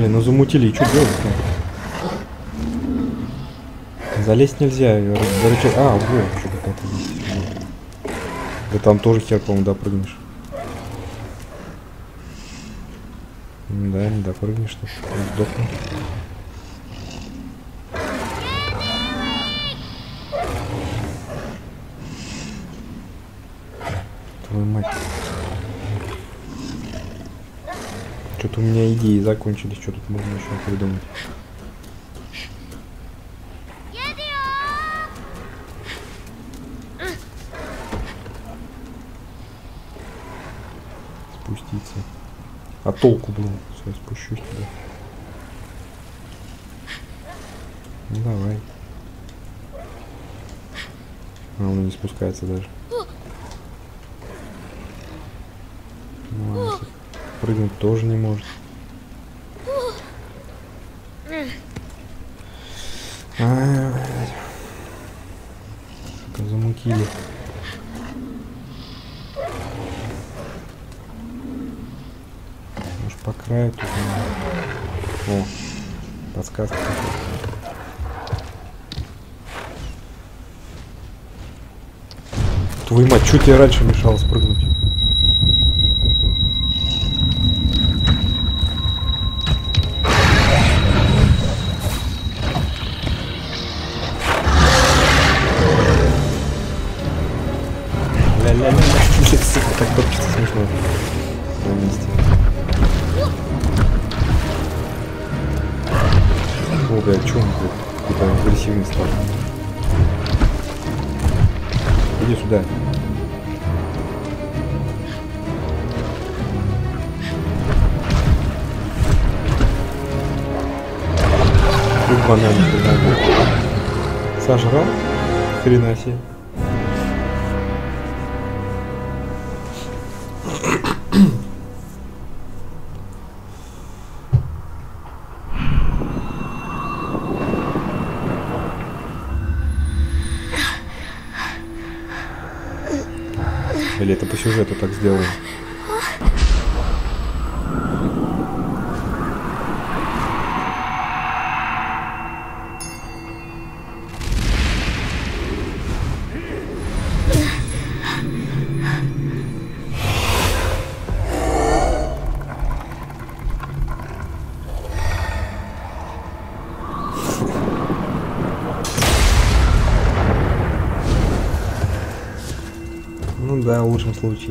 Блин, ну замутили, и что делать-то? Залезть нельзя. Рычаг... А, вот, что какая-то есть. Да там тоже хер, по-моему, допрыгнешь. Да, не допрыгнешь, что сдохну. Твою мать. Что-то у меня идеи закончились, что тут можно еще придумать. Спуститься. А толку, блин? Все, я спущусь туда. Ну давай. А, он не спускается даже. Ну, а если прыгнуть тоже не может. А, сука, замутили. Может по краю тут. О, подсказка. Твою мать, что тебе раньше мешало спрыгнуть? Ля-ля-ля-ля, сука, так топчется смешно. На месте. О, бля, чё он какой-то агрессивный стал? Иди сюда. Тут банально хрена. Сожрал? Хрена себе. Или это по сюжету так сделано? Ну да, в лучшем случае.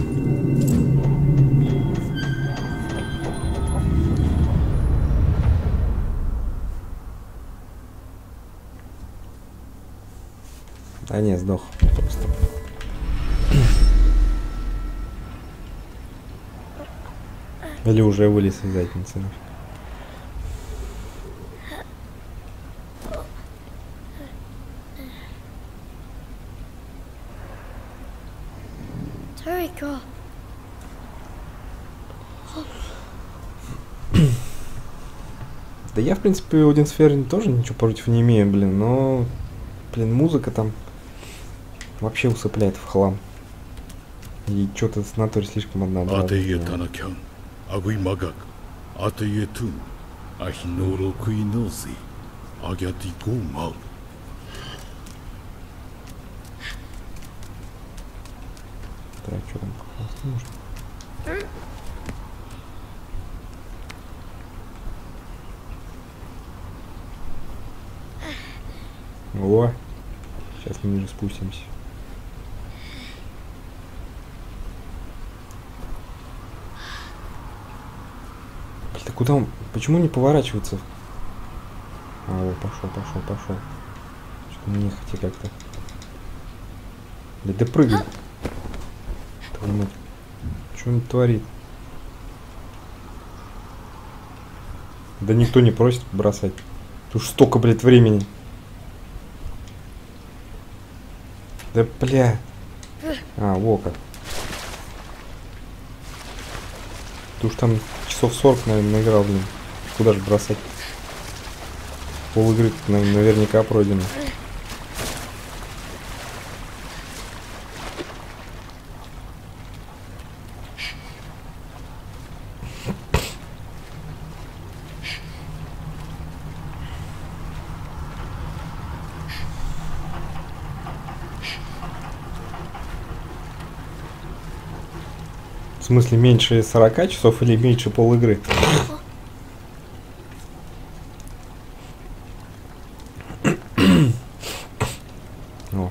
А не, сдох просто. Или уже вылез из задницы. Да я, в принципе, Один Сфер тоже ничего против не имею, блин, но, блин, музыка там вообще усыпляет в хлам. И что-то с натурой слишком однообразно. Так, что там? Может? О, сейчас мы ниже спустимся. Да куда он? Почему не поворачиваться? А, о, пошел, пошел, пошел. Что-то мне нехотя как-то. Да да прыгай. Твою мать. Что он творит? Да никто не просит бросать. Тут столько, блядь, времени. Да бля. А, во как. Ты уж там часов сорок, наверное, наиграл, блин. Куда же бросать? Пол игры наверняка пройдено. В смысле, меньше сорока часов или меньше пол игры? О.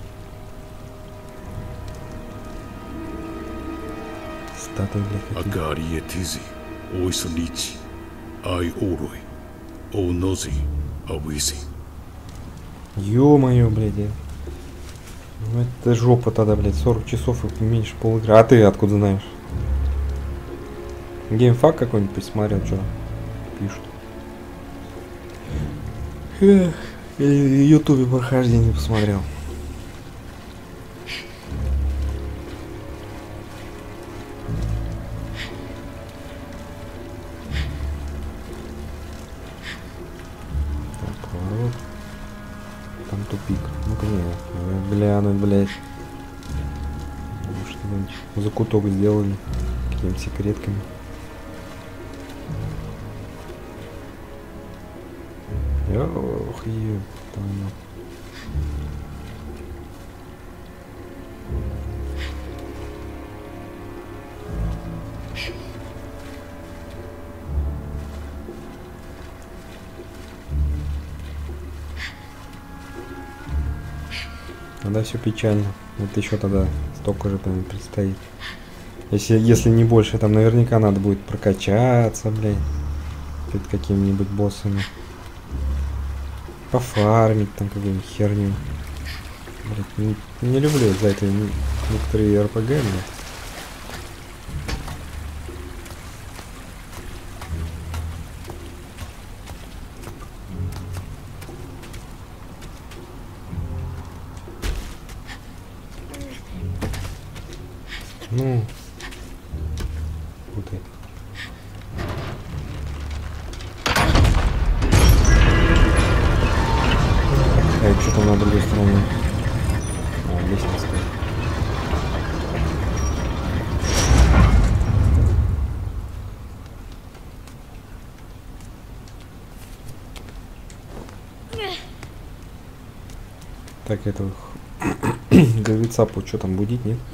Статуи, блядь, какие. Акарие Тизи, Ойсуничи, Ай Орой, Оунози, Ауизи. Ё-моё, блядь. я- Ну это жопа тогда, блядь, сорок часов и меньше пол игры. А ты откуда знаешь? Геймфак какой-нибудь посмотрел, что пишут. Эх, или в ютубе прохождение посмотрел. Так, поворот. Там тупик. Ну-ка не, надо глянуть, блядь. Может, что-нибудь закуток сделали какими-то секретками. Ох, ёпта. Тогда все печально. Вот еще тогда столько же там предстоит. Если, если не больше, там наверняка надо будет прокачаться, блядь, перед какими-нибудь боссами. Пофармить там какую-нибудь херню. Блядь, не, не люблю за это некоторые эр пи джи, блядь. Ну, путай. А что там на другой стороне? А, лестница. Так, это Гавицапу что там будить, нет?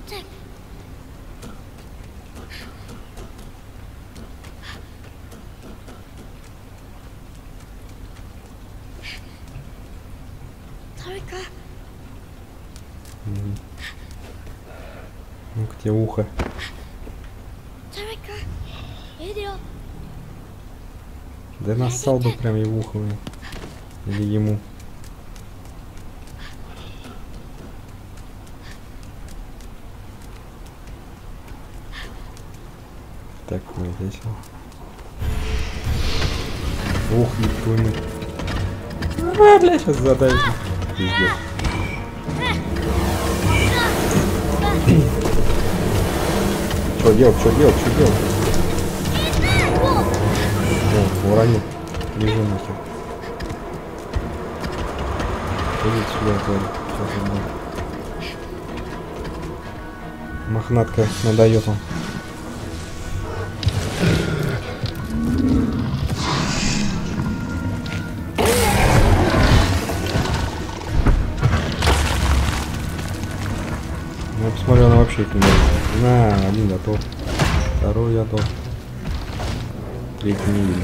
Ну-ка тебе ухо. Да нассал бы прям его ухо. Или ему. Так, мы здесь. Ох, ебаный. А, бля, сейчас задавит. Пиздец. Что делать, что делать, что делать? О, уронил. Лежи нахер. Иди сюда, тварь. Мохнатка надает он. Я посмотрю, она вообще их не дает. На, один готов. Второй готов. Третий не видно.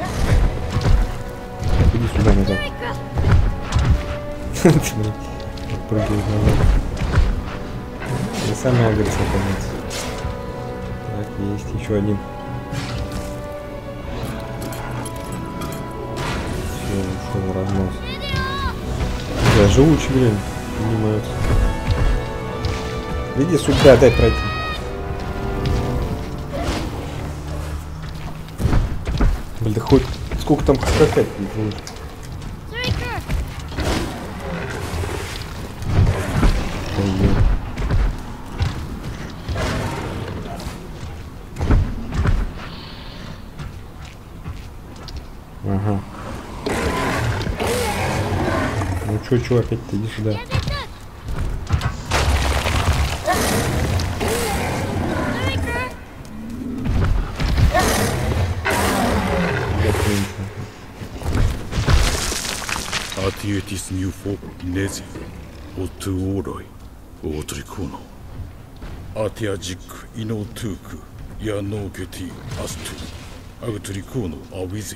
Иди сюда назад. Ты, блин, прыгает назад. И сами агрятся, конец. Так, есть еще один. Все, ушел в разнос. Да, живучий, блин, поднимаются. Иди сюда, дай пройти. Блин, да хоть сколько там скакать будет. Ага. Ну чё, чё, опять-то иди сюда. Atietis new folk Nezi, Otu Oroi, Otrikuno. Atiajik inotuku yanoketi astu agtrikono awizi.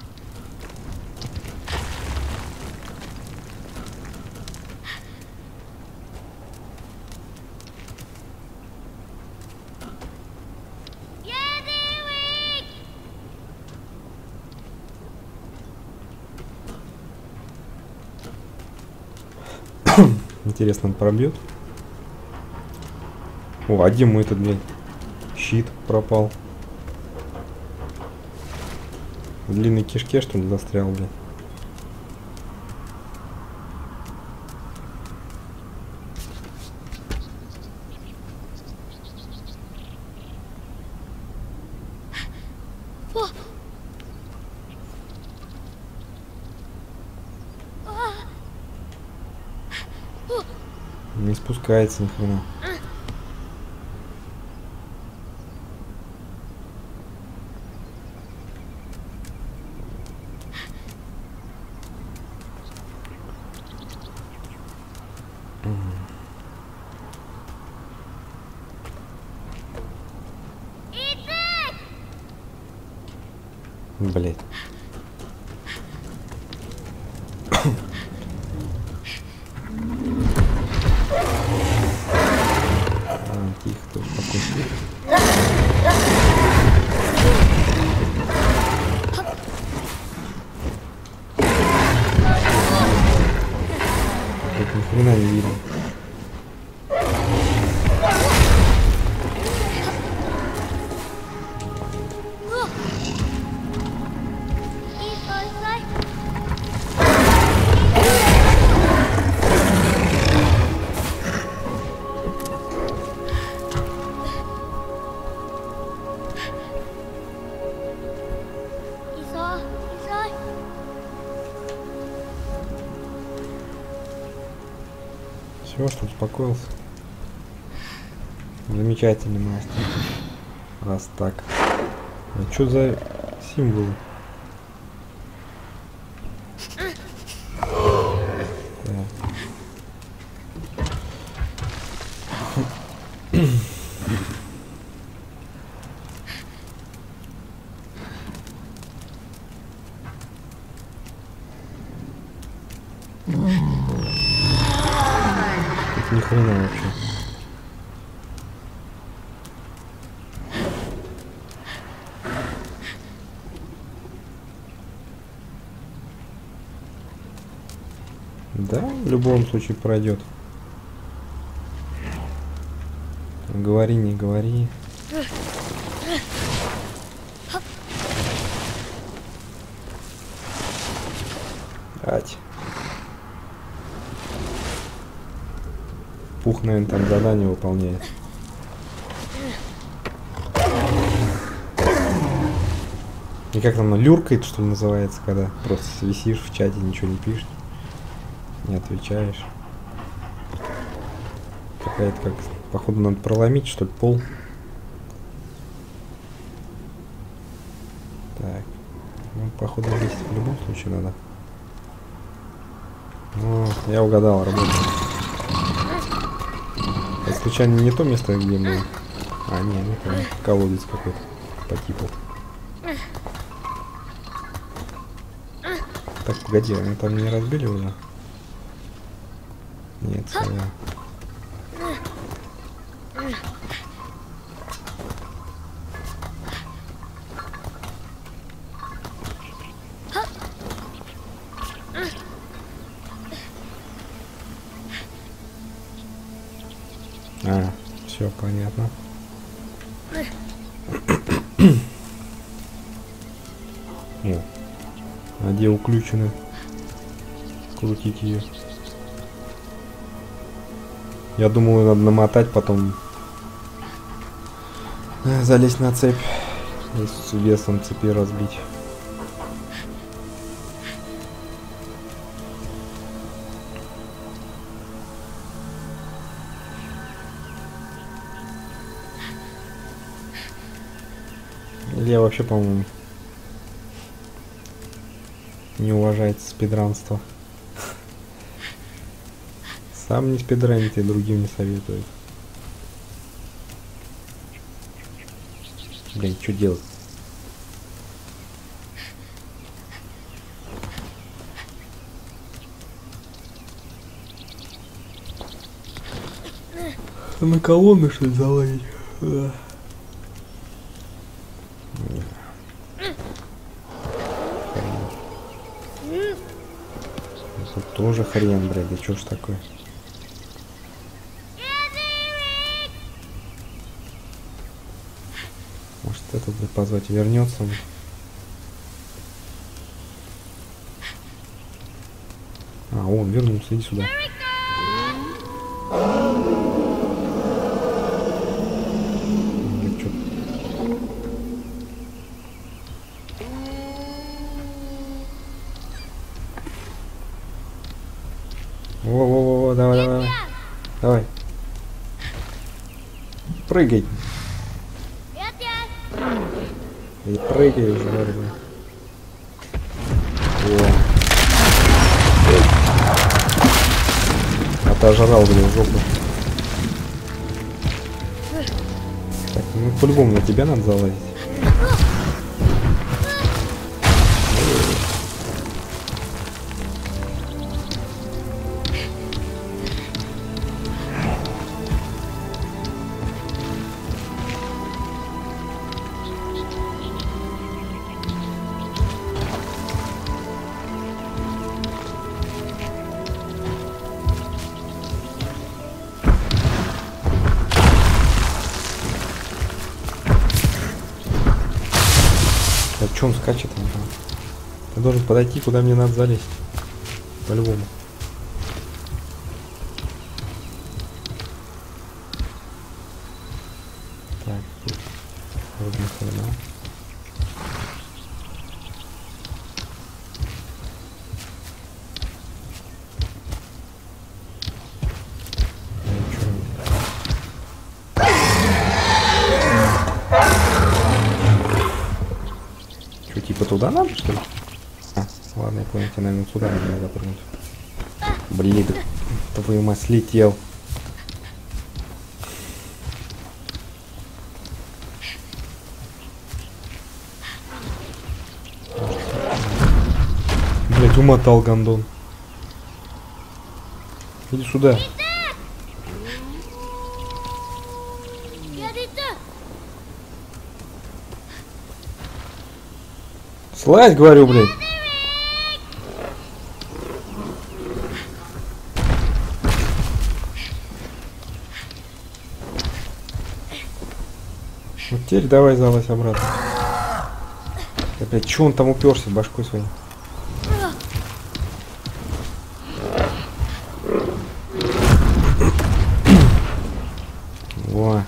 Интересно, он пробьет? О, а где мой этот, блядь, щит пропал? В длинной кишке, что ли, застрял, блядь? Не спускается ни хрена. Блять. Тихо, ты успокойся. Тут ни хрена не видно. Все, что успокоился. Замечательный мастер. Раз так. А что за символы? Тут ни хрена вообще. Да, в любом случае пройдет. Говори, не говори. Ать. Пух, наверное, там задание выполняет. И как там, люркает, что ли, называется, когда просто висишь в чате, ничего не пишешь, не отвечаешь. Какая-то как, походу, надо проломить, что ли, пол. Так, ну, походу, здесь в любом случае надо. Ну, я угадал, работает. Это случайно не то место, где мы... А, не, ну там колодец какой-то по типу. Так, погоди, мы там не разбили уже? Нет, своя. А, все понятно. О, а где уключены? Крутить ее. Я думал, надо намотать, потом залезть на цепь и с весом цепи разбить. Или вообще, по-моему, не уважает спидранство. Сам не спидранит и другим не советует. Блин, что делать? На колонны что ли залазить? Тут тоже хрен, блядь, да чё ж такое? Может этот, блядь, позвать и вернется? А, он вернулся, иди сюда. Блядь, чё? Во-во-во, давай, давай, давай. Давай. Прыгай. И прыгай уже, говорю. О. Отожрал, блин, жопу. Так, ну по-любому на тебя надо залазить. А чё он скачет? Я должен подойти, куда мне надо залезть. По-любому. Так, тут вроде хрена. Что, типа туда надо, что ли? А, ладно, я понял, тебе, наверное, сюда надо запрыгнуть. Блин, твою мать, слетел. Блять, умотал гондон. Иди сюда. Слазь, говорю, блядь. Вот теперь давай залазь обратно. Да, блядь, чё он там уперся башкой своей? Во.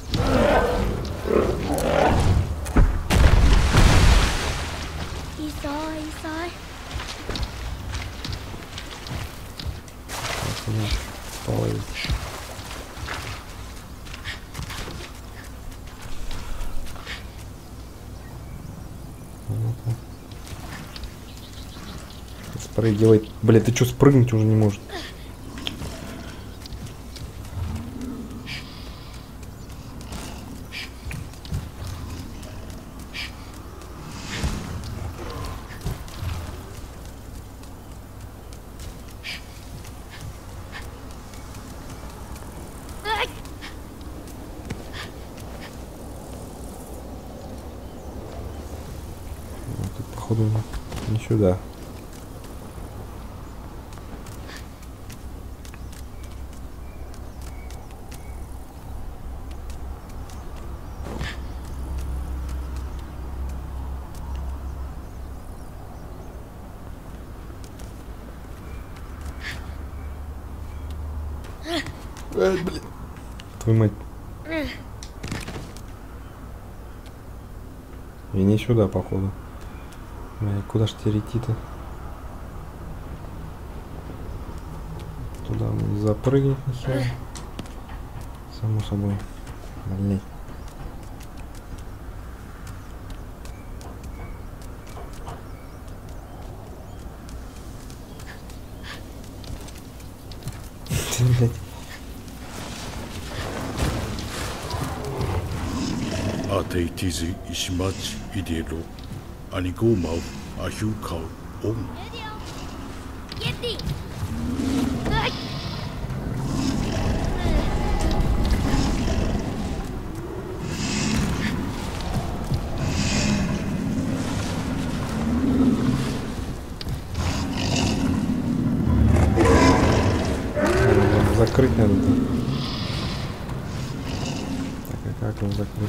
Спрыгивай. Блядь, ты чё, спрыгнуть уже не может? Тут, походу, не сюда. Ай, блин. Твою мать. И не сюда, походу. Бля, куда ж теперь идти-то? Туда не запрыгнет нихера. Само собой. Блин. Блять. Ate tizi ishmachi idero. Anigo mau ahu kau on. Yeti! Закрыть надо. Так, а как его закрыть?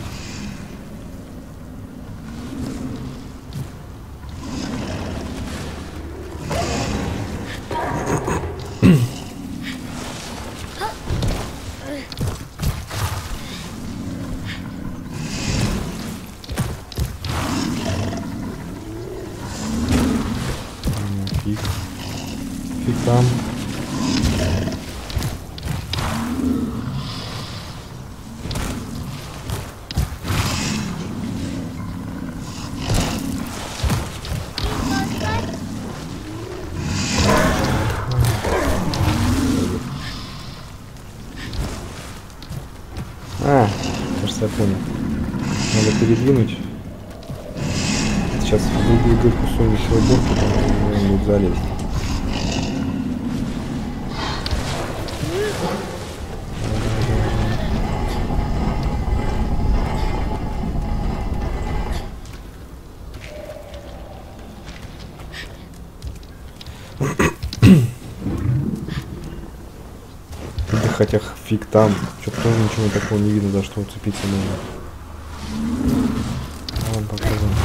Фиг. Фиг там. А, кажется, я понял. Надо передвинуть. Сейчас в другую дырку сунешь его борку, там он будет залезть. Хотя фиг там, что-то тоже ничего такого не видно, за что уцепиться можно. Вон показываем.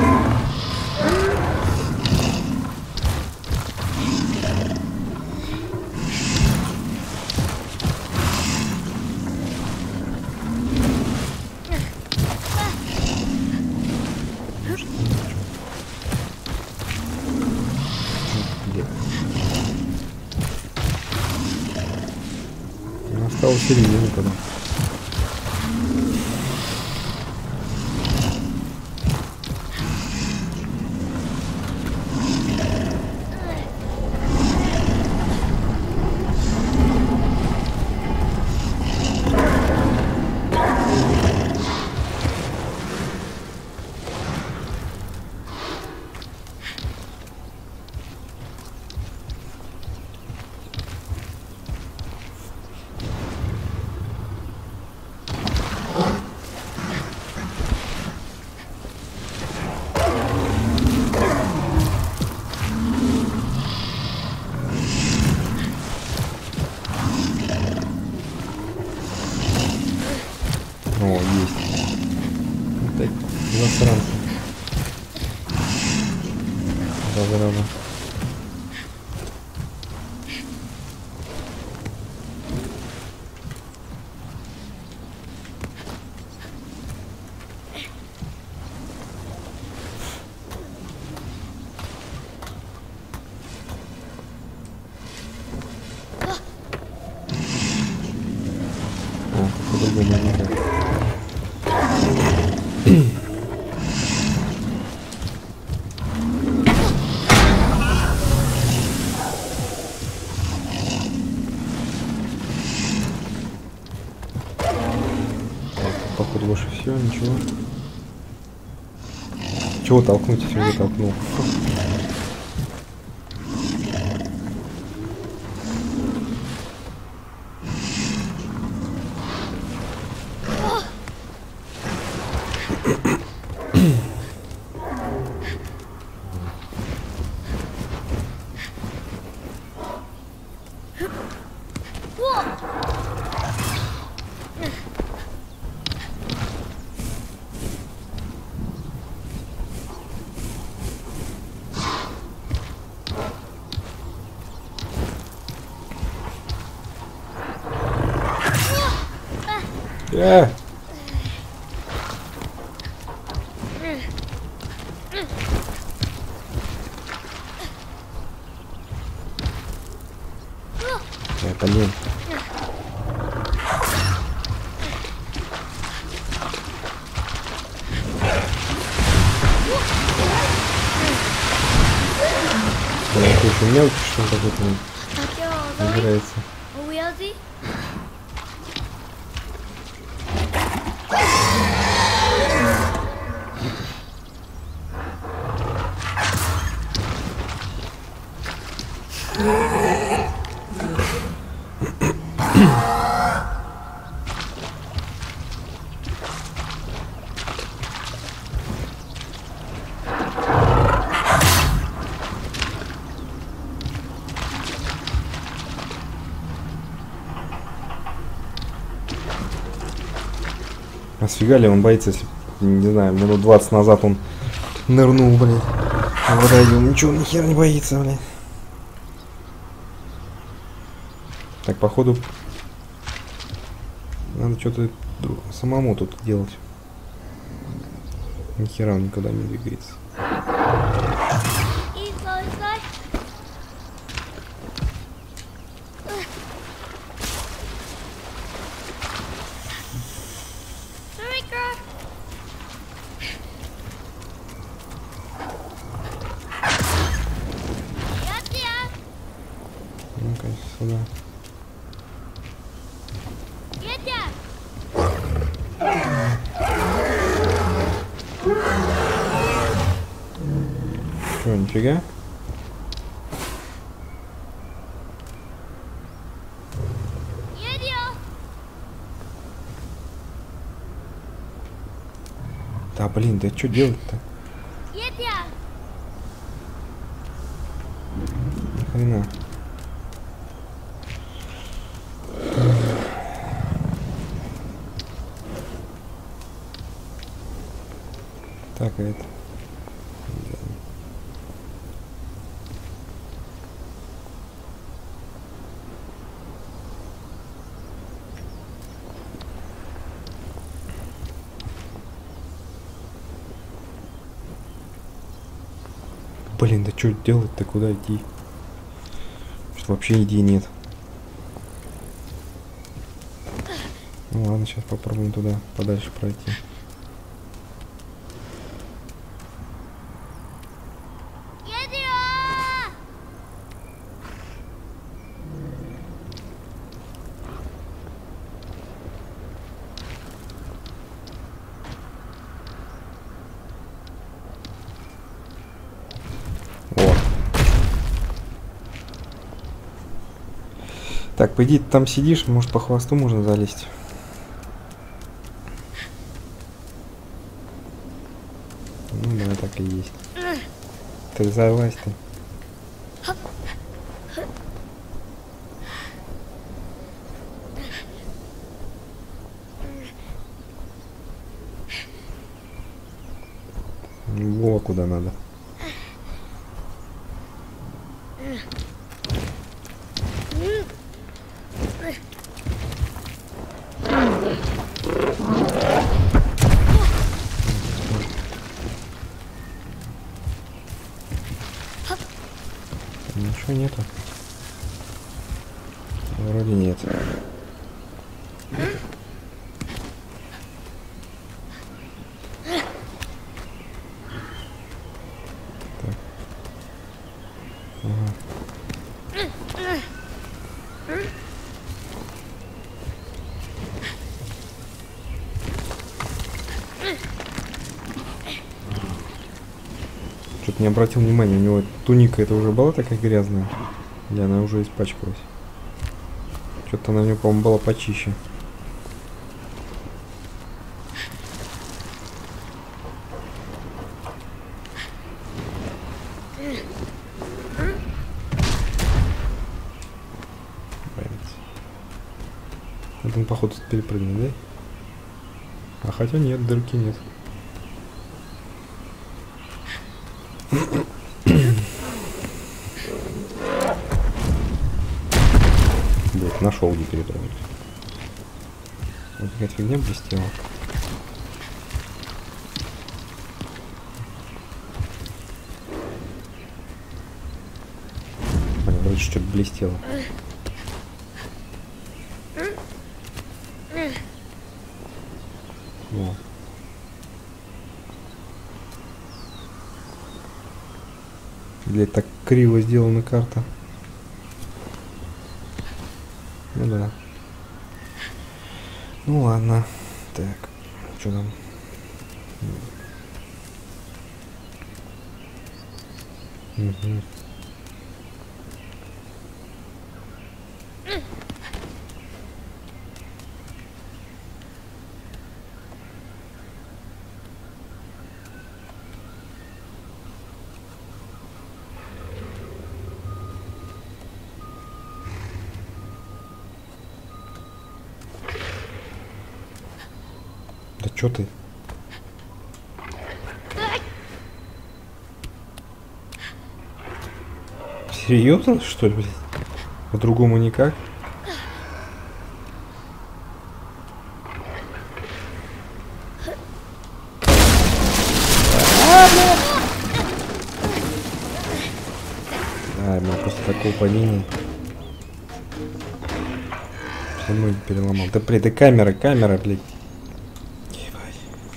Стало в середине тогда. О, есть. Вот так, засранцы. Разрава. О, по-другому никак. Походу больше все, ничего. Чего толкнуть, если уже толкнул? Yeah. Это блин. Это еще мелочь, что ли, какой-то набирается. А сфига ли он боится, если, не знаю, минут двадцать назад он нырнул, блядь. А в водоем ничего, ни хера не боится, блядь. Так, походу, надо что-то самому тут делать. Ни хера он никуда не двигается. Eat slow, slow. Hurry, girl. Yes, yeah. Ну-ка, сюда. Yes, yeah. Что, нифига? Yes, yeah. Да блин, да что делать-то? Yes, yeah. Ни хрена. Так, а это... Блин, да что делать-то, куда идти? Что вообще идей нет. Ну ладно, сейчас попробуем туда подальше пройти. Yes, yeah. О. Так, по идее, ты там сидишь, может, по хвосту можно залезть. Ну да, так и есть. Так залазь ты. Во, куда надо. Ничего нету. Вроде нет. Так. Ага. Что-то не обратил внимания, у него туника это уже была такая грязная, или она уже испачкалась. Что-то на нее, по-моему, была почище. Это он, походу, тут перепрыгнет, да? А хотя нет, дырки нет. Блять, нашел где перепрыгнуть. Вот какая-то фигня блестела. Блин, вроде что-то блестело. О. Блять, так криво сделана карта. Ну да. Ну ладно. Так, что там? Угу. Чё ты? Серьезно, что ли, блядь? По-другому никак? А, ну после такого падения все ноги переломал. Да, блядь, да камера, камера, блядь. Ебать.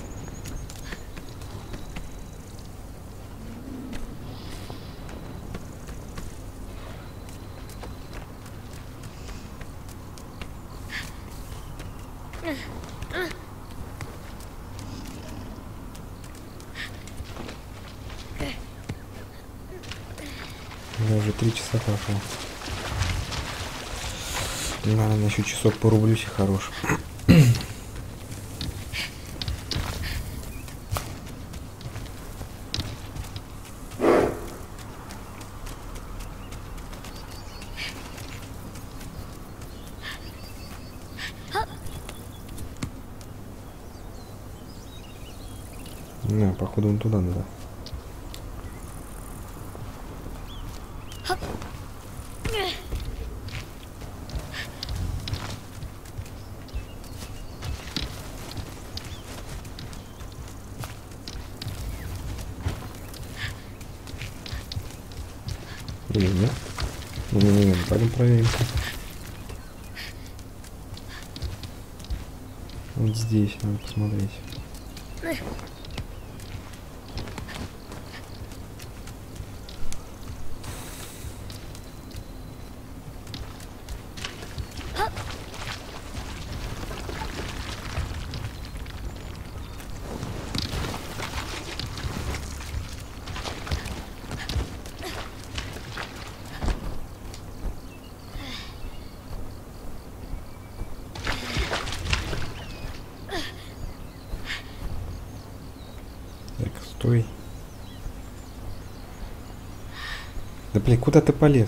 Я уже три часа прошло. Наверное, еще часок порублюсь и хорош. Не, походу он туда надо. Или нет? Ну, не, не, не, пойдем проверим. Вот здесь надо посмотреть. Так, стой. Да, блин, куда ты полез?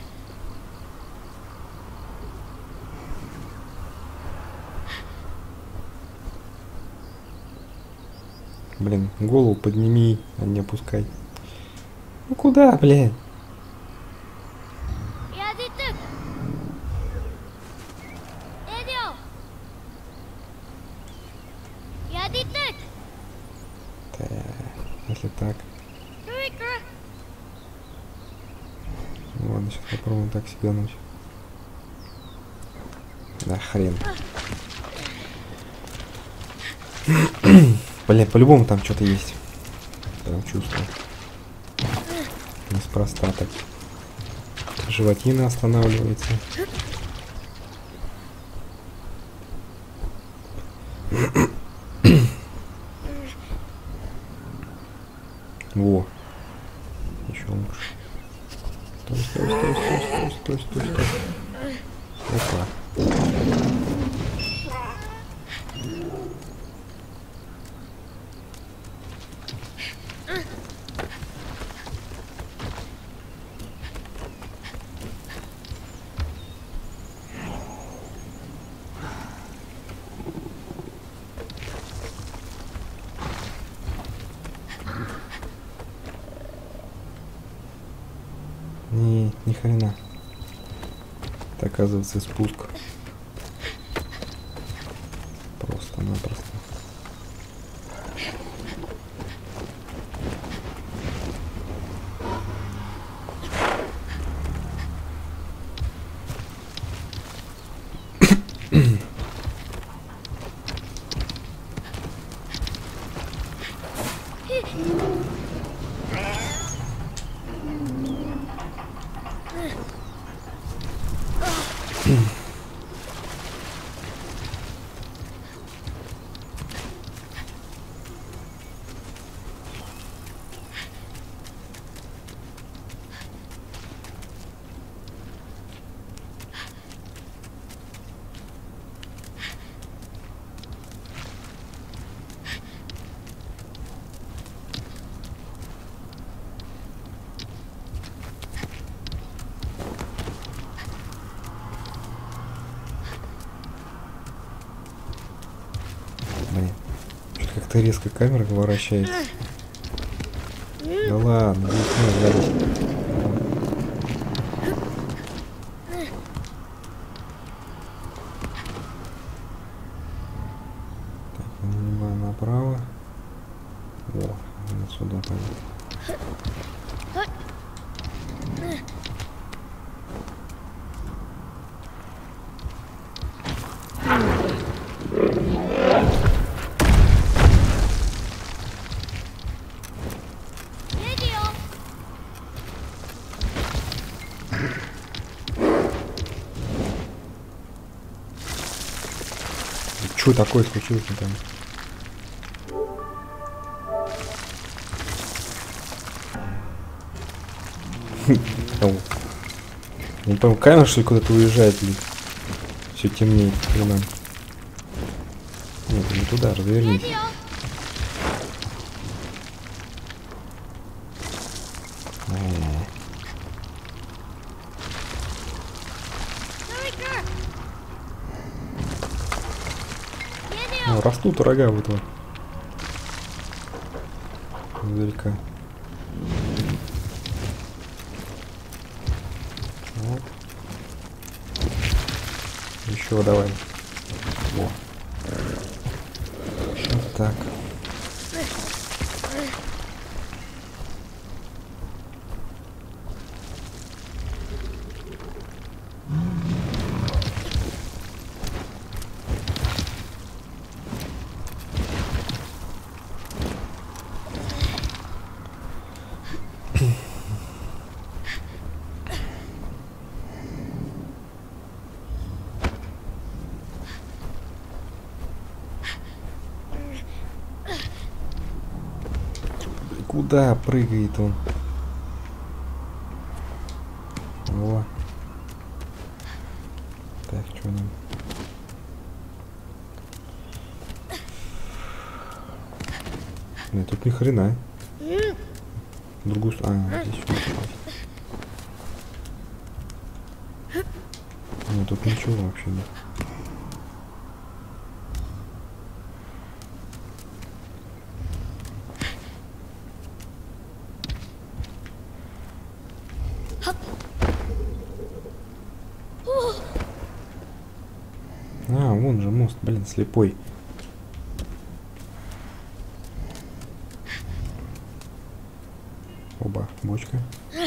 Блин, голову подними, а не опускай. Ну куда, блин? Я детек. Эдио. Я детек. Так, если так. Рика. Ну ладно, сейчас попробуем так сигануть. Да хрен. Блин, по-любому там что-то есть. Прям чувствую. Неспроста так. Животина останавливается. Во. Еще лучше. Стой, стой, стой, стой, стой, стой, стой, стой. Опа. Не, ни хрена. Это, оказывается, спуск. Просто-напросто. как-то резко камера вращается. Да ладно, здесь не залезть. Так, налево, направо. О, отсюда пойдет. Что такое случилось там? Не помню, камера что ли куда-то уезжает, блин. Все темнеет, хрена. Нет, не туда, развернись. О, растут рога в этого зверька. Вот. Еще давай. Во. Вот так. Куда прыгает он? Во. Так, что нам? Нет, тут ни хрена. В другую сторону. А, здесь еще. Нет, тут ничего вообще нет. А, вон же мост, блин, слепой. Оба, бочка.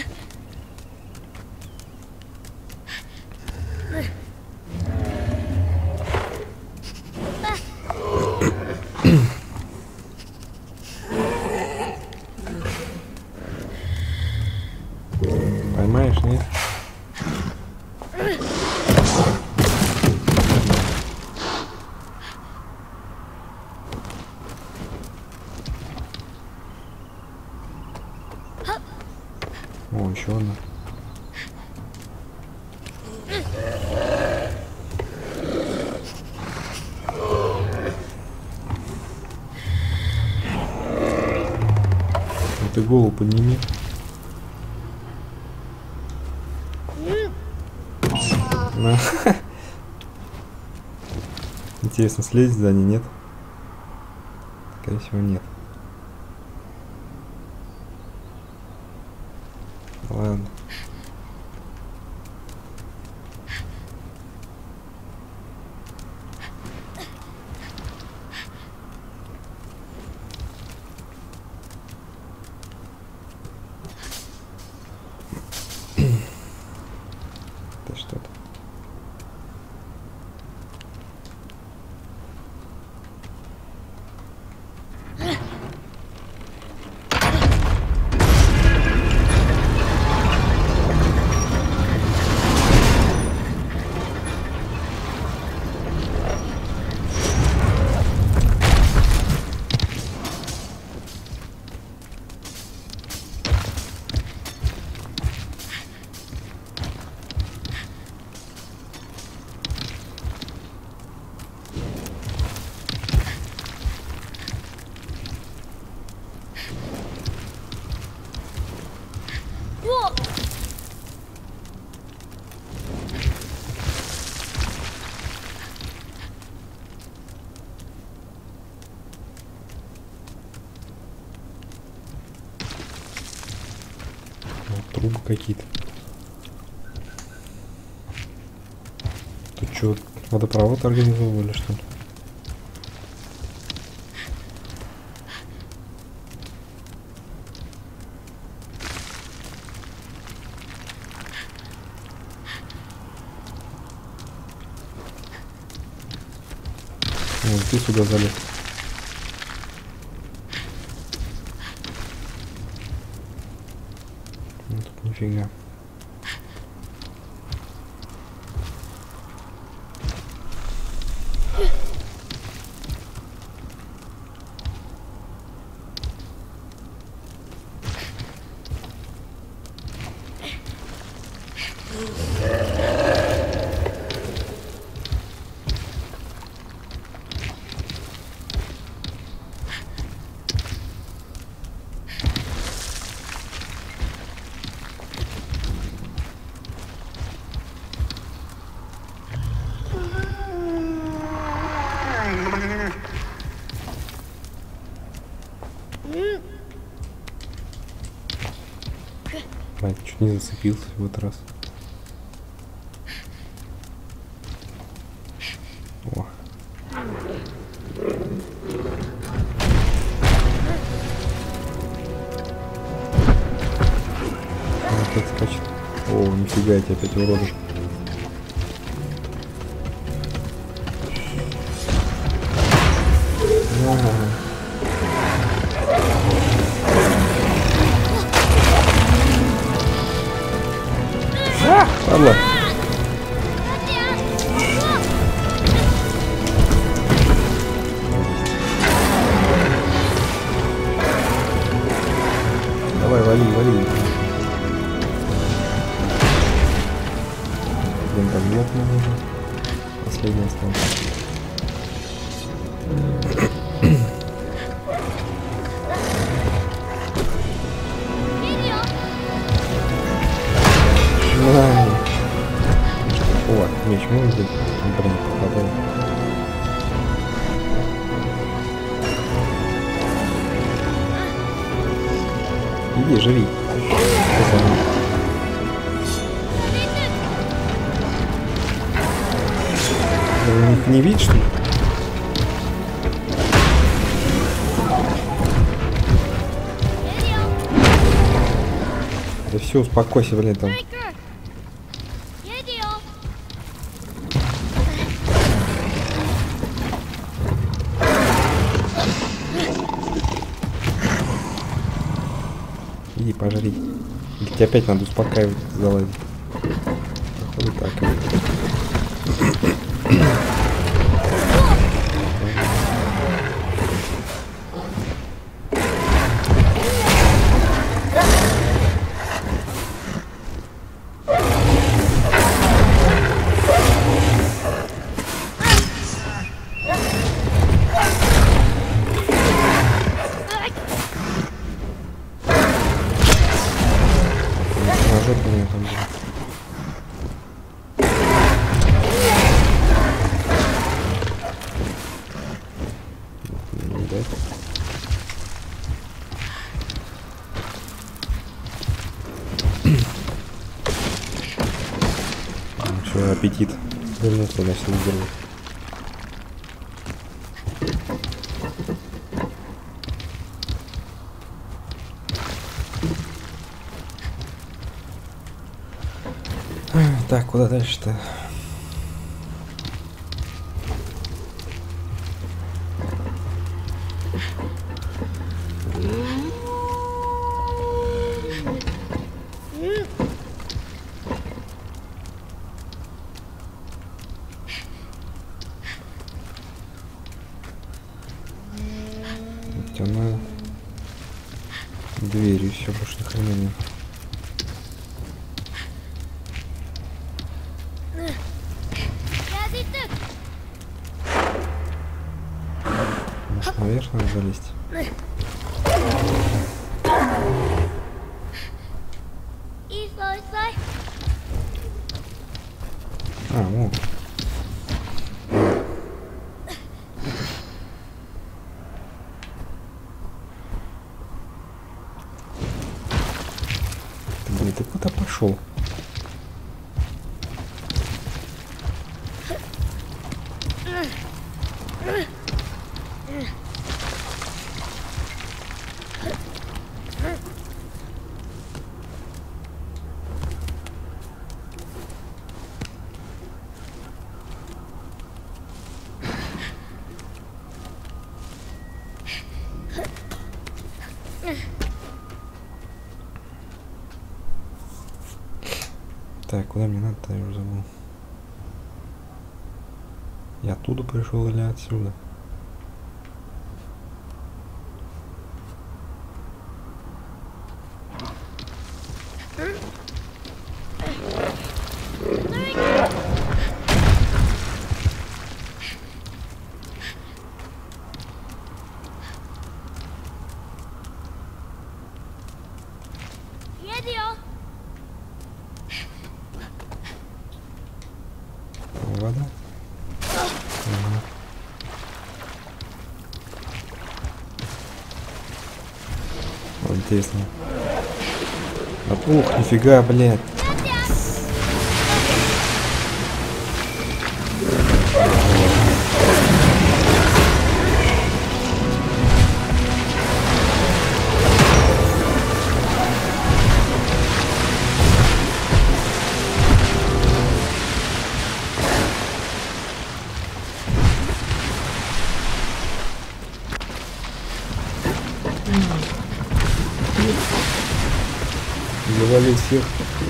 Поймаешь, нет? О, еще одна. Ты голову подними. На. Интересно, слезть за ней, нет? Скорее всего, нет. Ладно. Это что-то. трубы какие-то. Тут что, водопровод организовывали, что ли? Вот ты сюда залез. Ну, тут нифига. Блядь, чуть не зацепился в этот раз. О. Опять скачет. О, нифига, эти опять уроды. Падла. Давай, вали, вали. Блин, там блок нам нужен. Последний остался. Ай. О, меч может быть? Блин, попадает. Иди, живи. Ты не видишь, что ли? Да все, успокойся, блин, там. Иди, пожри. Или тебе опять надо успокаивать, залазить. Походу так. Что, аппетит вернулся, начал делать. Так, куда дальше-то? Темная дверь и все, больше ни хрена нет. Может, наверх надо залезть? А, вот. ты куда пошел? Так, куда мне надо-то, я уже забыл. Я оттуда пришел или отсюда? Вода? Ага. Вот интересно. А, ух, нифига, блядь. Завалил всех.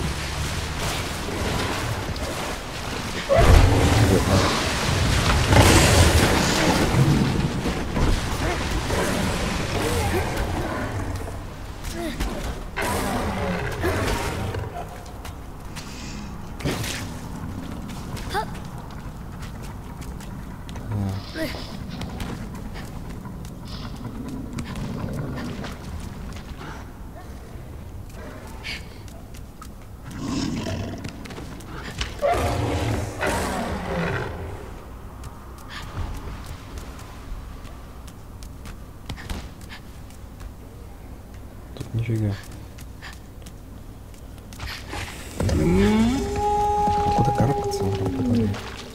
Тут нифига. А куда карабкаться он там подает?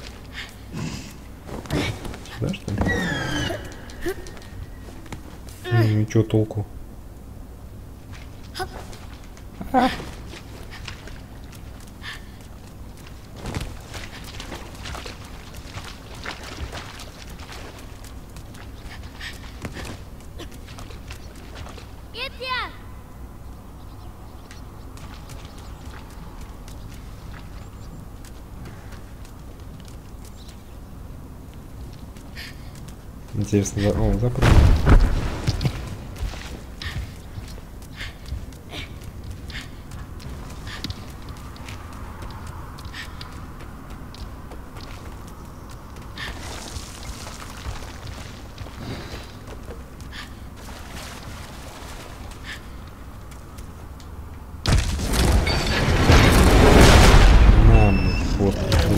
Сюда, что ли? Ну и чё толку? А. Интересно, за... О, запрыгнул. На, блин, вот.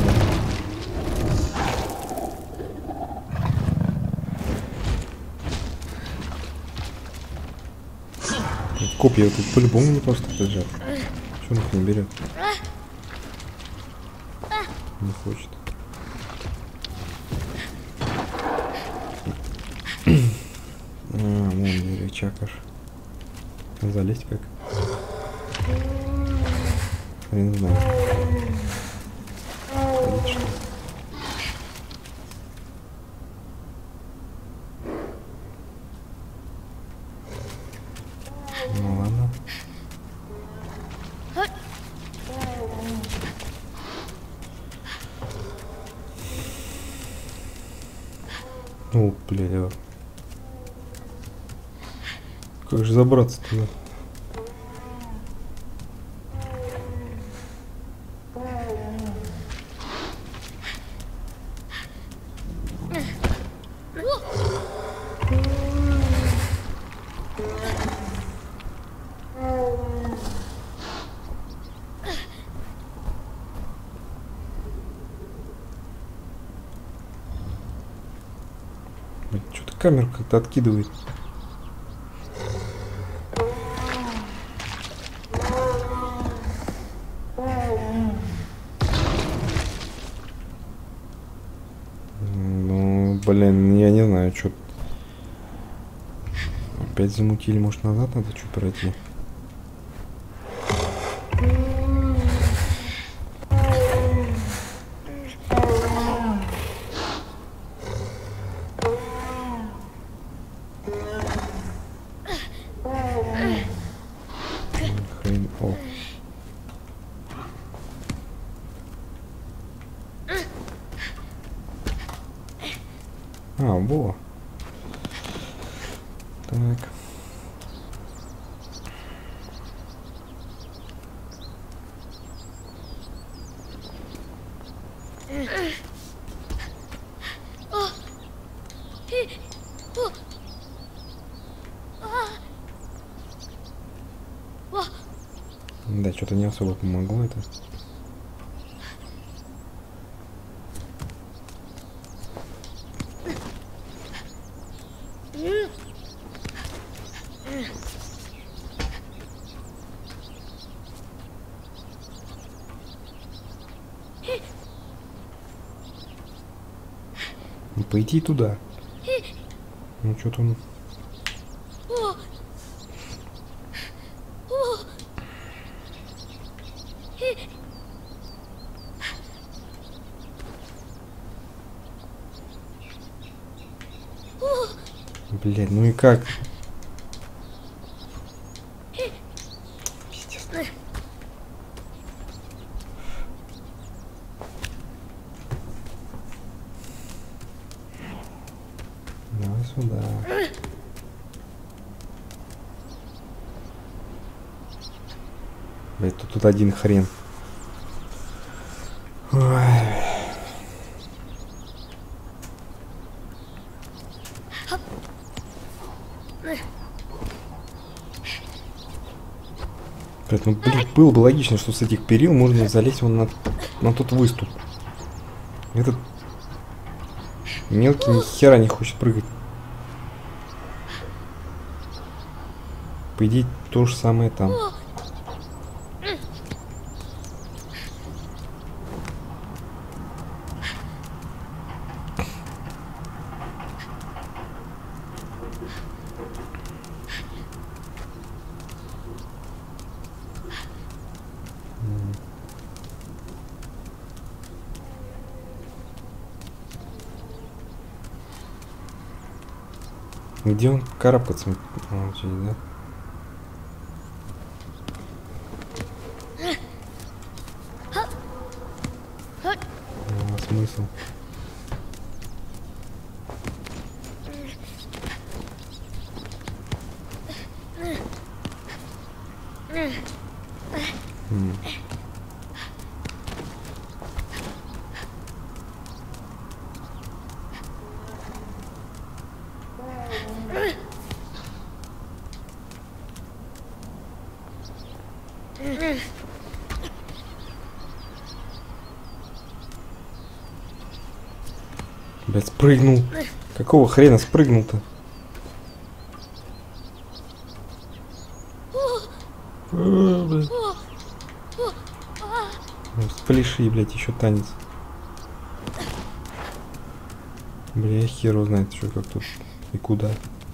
Копья вот тут по-любому не просто лежат. Что он их не берет? Не хочет. А, вон дверячак аж. Залезть как? Я не знаю. Ходить, что ли? Ну ладно. О, бля. Как же забраться туда? Что-то камеру как-то откидывает. Блин, я не знаю, что. Опять замутили, может назад надо что пройти? Хрен, о. А, во. Так. Да, что-то не особо помогло это. Ну, пойти туда. Ну что-то он. Блядь, ну и как? Пиздец. Давай сюда. Блядь, тут, тут один хрен. Ой. Блядь, ну, блин, было бы логично, что с этих перил можно залезть вон на, на тот выступ. Этот мелкий ни хера не хочет прыгать. По идее, то же самое там. Где он карабкаться? А, через, да? А, смысл? М. Блядь, спрыгнул. Какого хрена спрыгнул-то? А, блядь. Спляши, блядь, еще танец. Бля, хер его знает, что как тут и куда.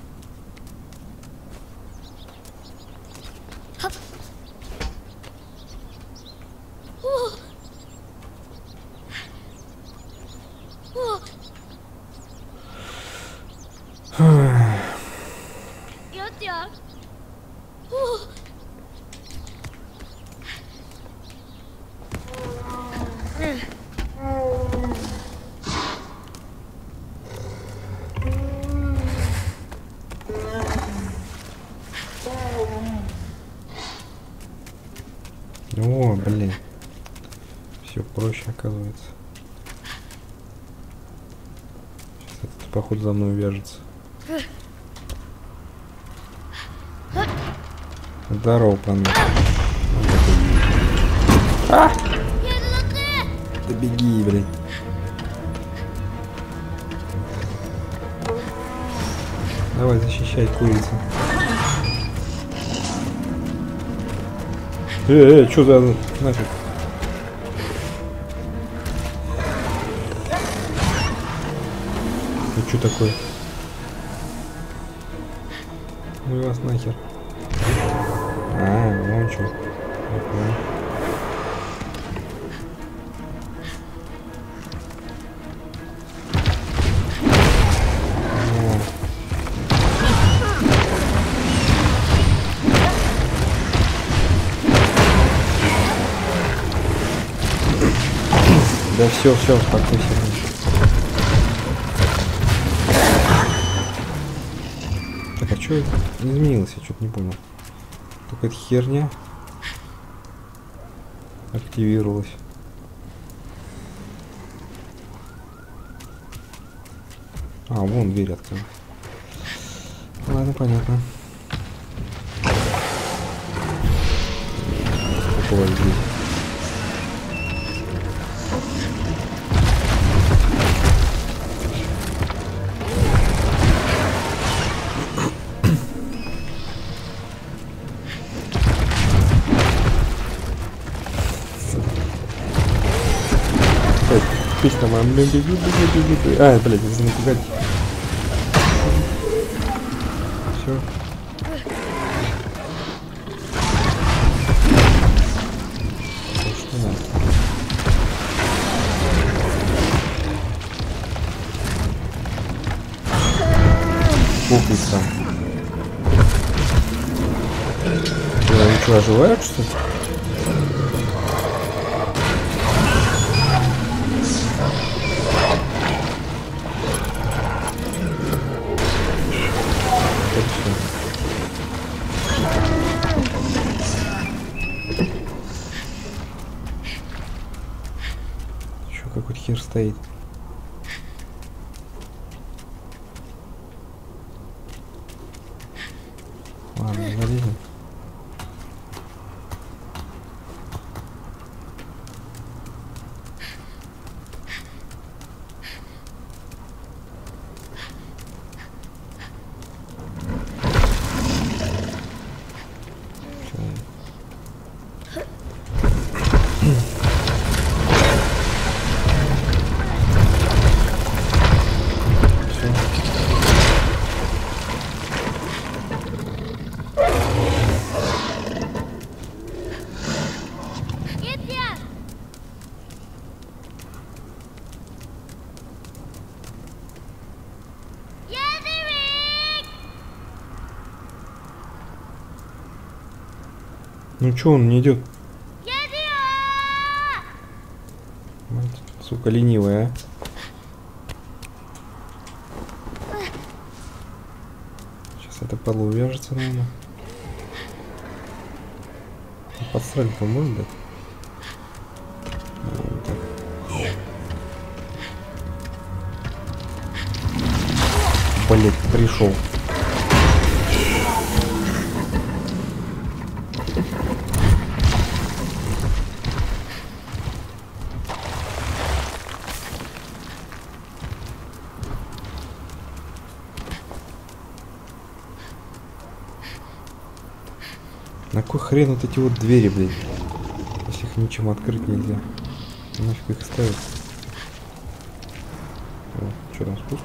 О, блин. Все проще оказывается. Сейчас этот походу за мной вяжется. Здорово, пан. А! Да беги, блин. Давай, защищай курицу. Э, э, что за нафиг? Ну что такое? Ну и вас нахер. А, вон что. Да все, все, успокойся. Так, а что изменилось? Я что-то не понял. Только эта херня активировалась. А, вон дверь открылась. Ладно, понятно. Сколько здесь? Песня моя, блин, беги, беги, беги. А, блядь, нужно напугать. Все. Что надо? Пукается. Они что, оживают, что ли? Какой-то хер стоит. Ладно, залезем. Ну чё он не идет? Мать, сука, ленивая, а. Сейчас это подло увяжется, наверное. Подстрель поможет, да? Вот так. Блять, пришел. На кой хрен вот эти вот двери, блядь? Если их ничем открыть нельзя. Нафиг их ставить? О, что там, спуск?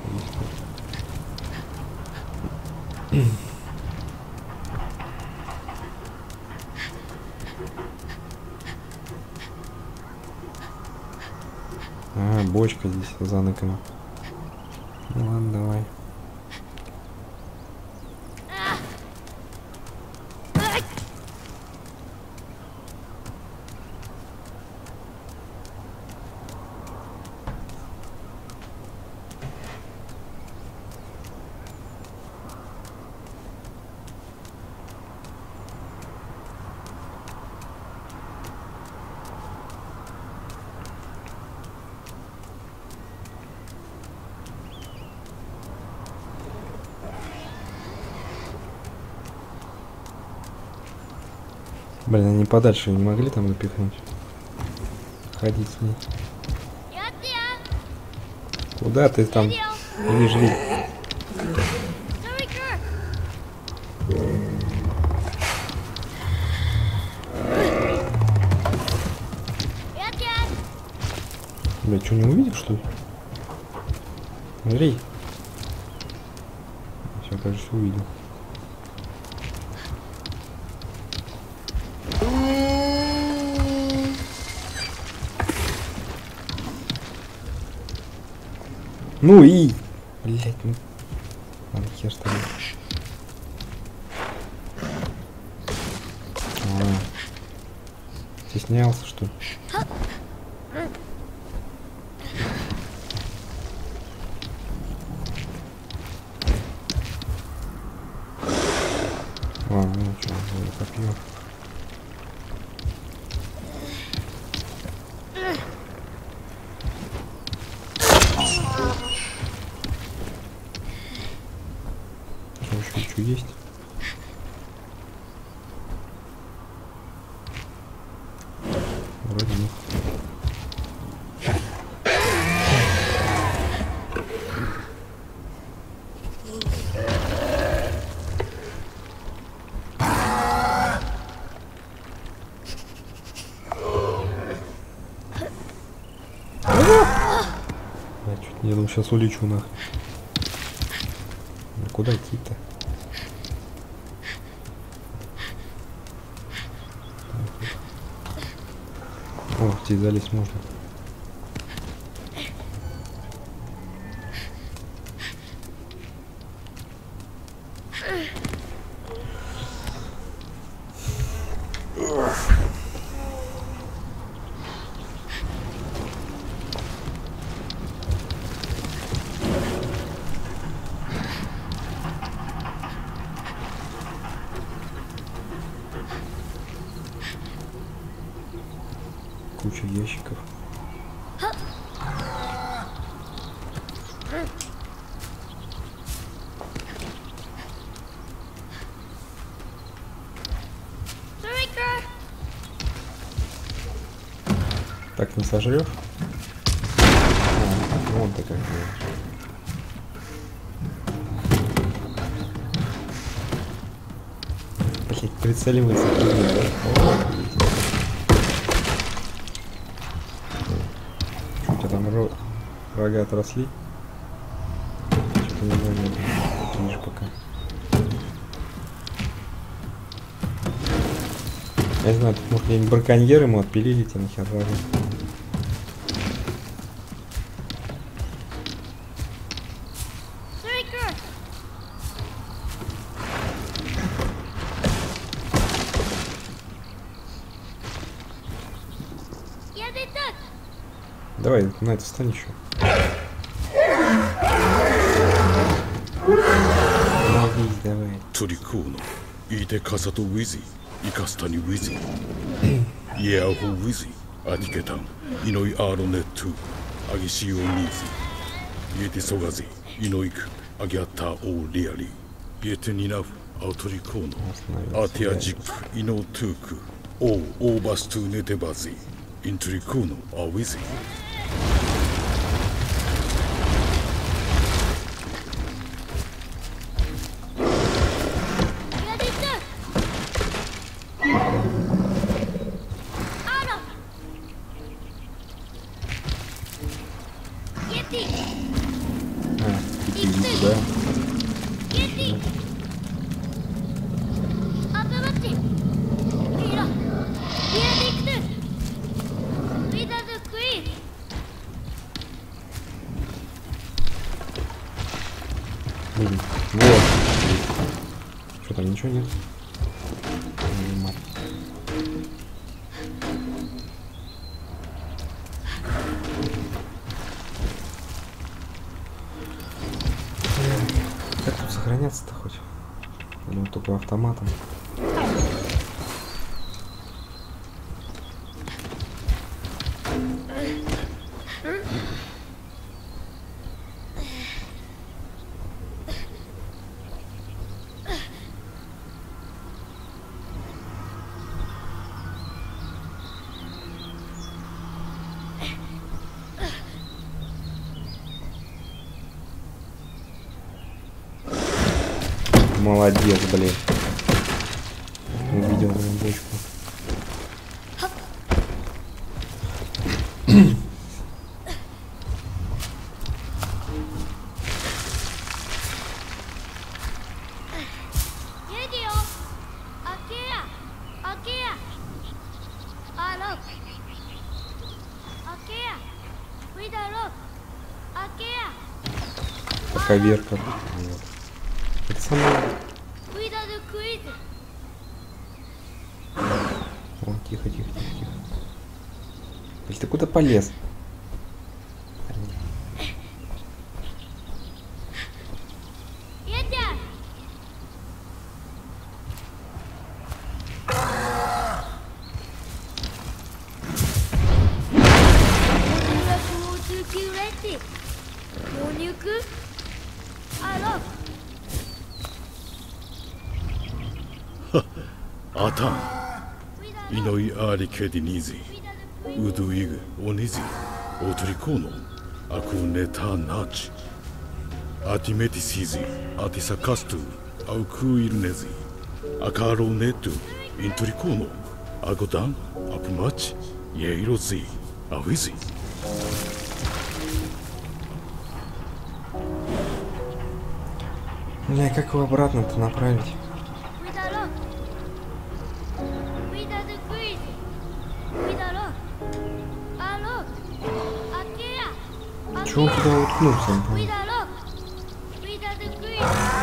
А, бочка здесь заныкана. Ну ладно, давай. Блин, они подальше не могли там запихнуть. Ходить с ней. Куда ты там? Иди, жри. Бля, что, не увидел, что ли? Смотри. Все, кажется, увидел. Ну и... Блять, ну... Ладно, хер с тобой. А, стеснялся, что ли? Ладно, ну что, я попью. Что еще, что есть? Вроде нет. Я чуть не думал, сейчас улечу нахуй. Ну куда идти-то? О, здесь залезть можно. Куча ящиков. Так не сожрешь? А, вон ты как делаешь. Блять, прицеливается. Что у тебя там ро... рога отросли? Что-то не знаю, видишь пока. Я не знаю, тут может где-нибудь браконьеры ему отпилили, тебе нахер рога. Давай, на это встань еще. Молодец, давай. Турикуно, иде касату визи, икастани визи. Еаху визи, адикетан, иной ароне ту, агишио мизи. Иете согази, иноик, агиата о лиари. Иете нинав, ауторикуно, атиаджик, ино туку, о обасту нетебази. Inturikuno, are wizzy. Вот. Что там, ничего нет? Как тут сохраняться-то хоть? Я думаю, только автоматом. Молодец, блин. Увидел блин, бочку. Коверка. Вот. Это самое... ウィダルクイズ О, тихо, тихо, тихо, тихо. Блин, ты куда полез? Едя! Алло, アタンウィダルイノイアーリケディニーズウィダルクイズウドイグオニズオトリコーノアクネタナチアティメティシーズアティサカストゥアウクイルネズアカロネトゥイントリコーノアゴダンアプマチイエイロズイアウィズイ Бля, как его обратно-то направить? ウィダロウィダルクイズウィダロアロアケヤ Чего он туда уткнулся? не ウィ понял. ダロウィダルクイズ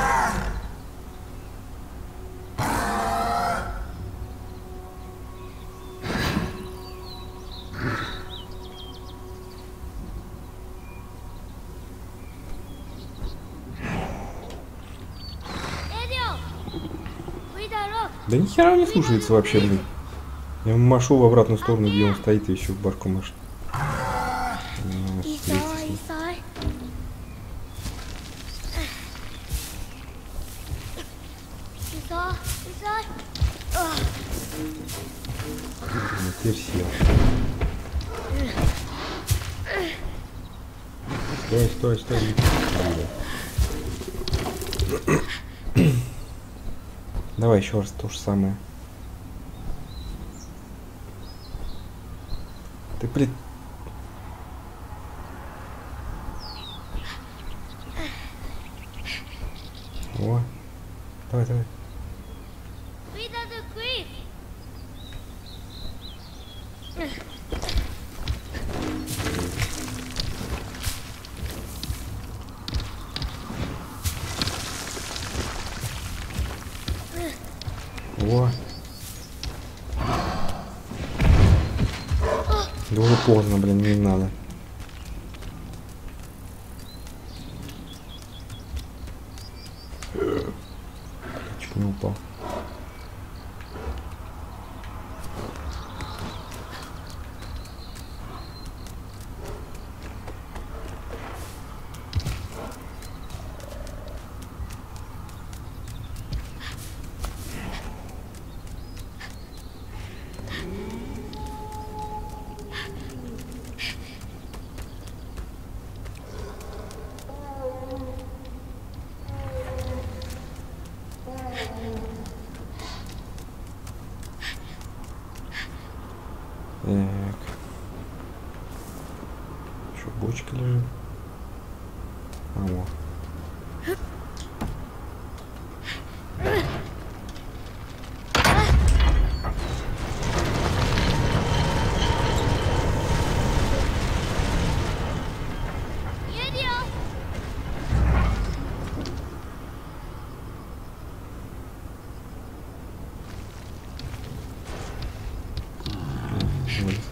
Да ни хера не слушается вообще, блин. Я ему машу в обратную сторону, где он стоит, и еще в башку машет. Ну, い встретиться さ с い ним. いさいいさいさいあ Ну, теперь сел. Стой, стой, стой. Блин. Давай еще раз то же самое. Ты при... О, давай, давай. ウィダルクイズ О. Да уже поздно, блин, не надо. Чуть не упал. Так. Еще бочка лежит. А, вот. Вылез.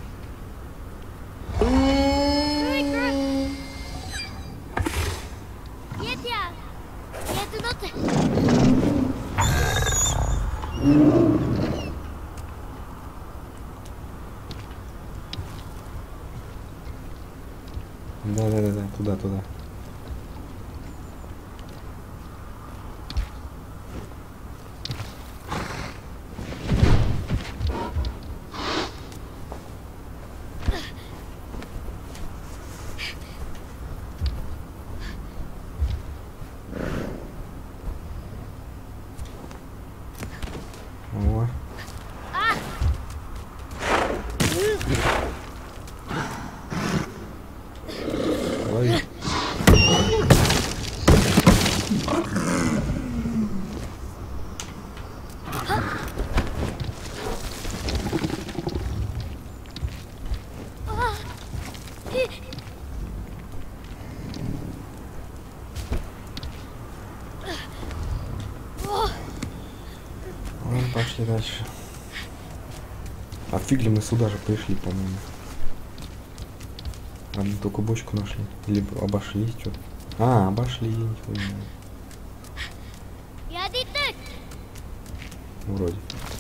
イエティアイエトノテ Да-да-да, туда, туда. О. Лови. Пошли дальше. А фиг ли мы сюда же пришли, по-моему. А мы только бочку нашли. Или обошли что-то. А, обошли, нихуя. Вроде.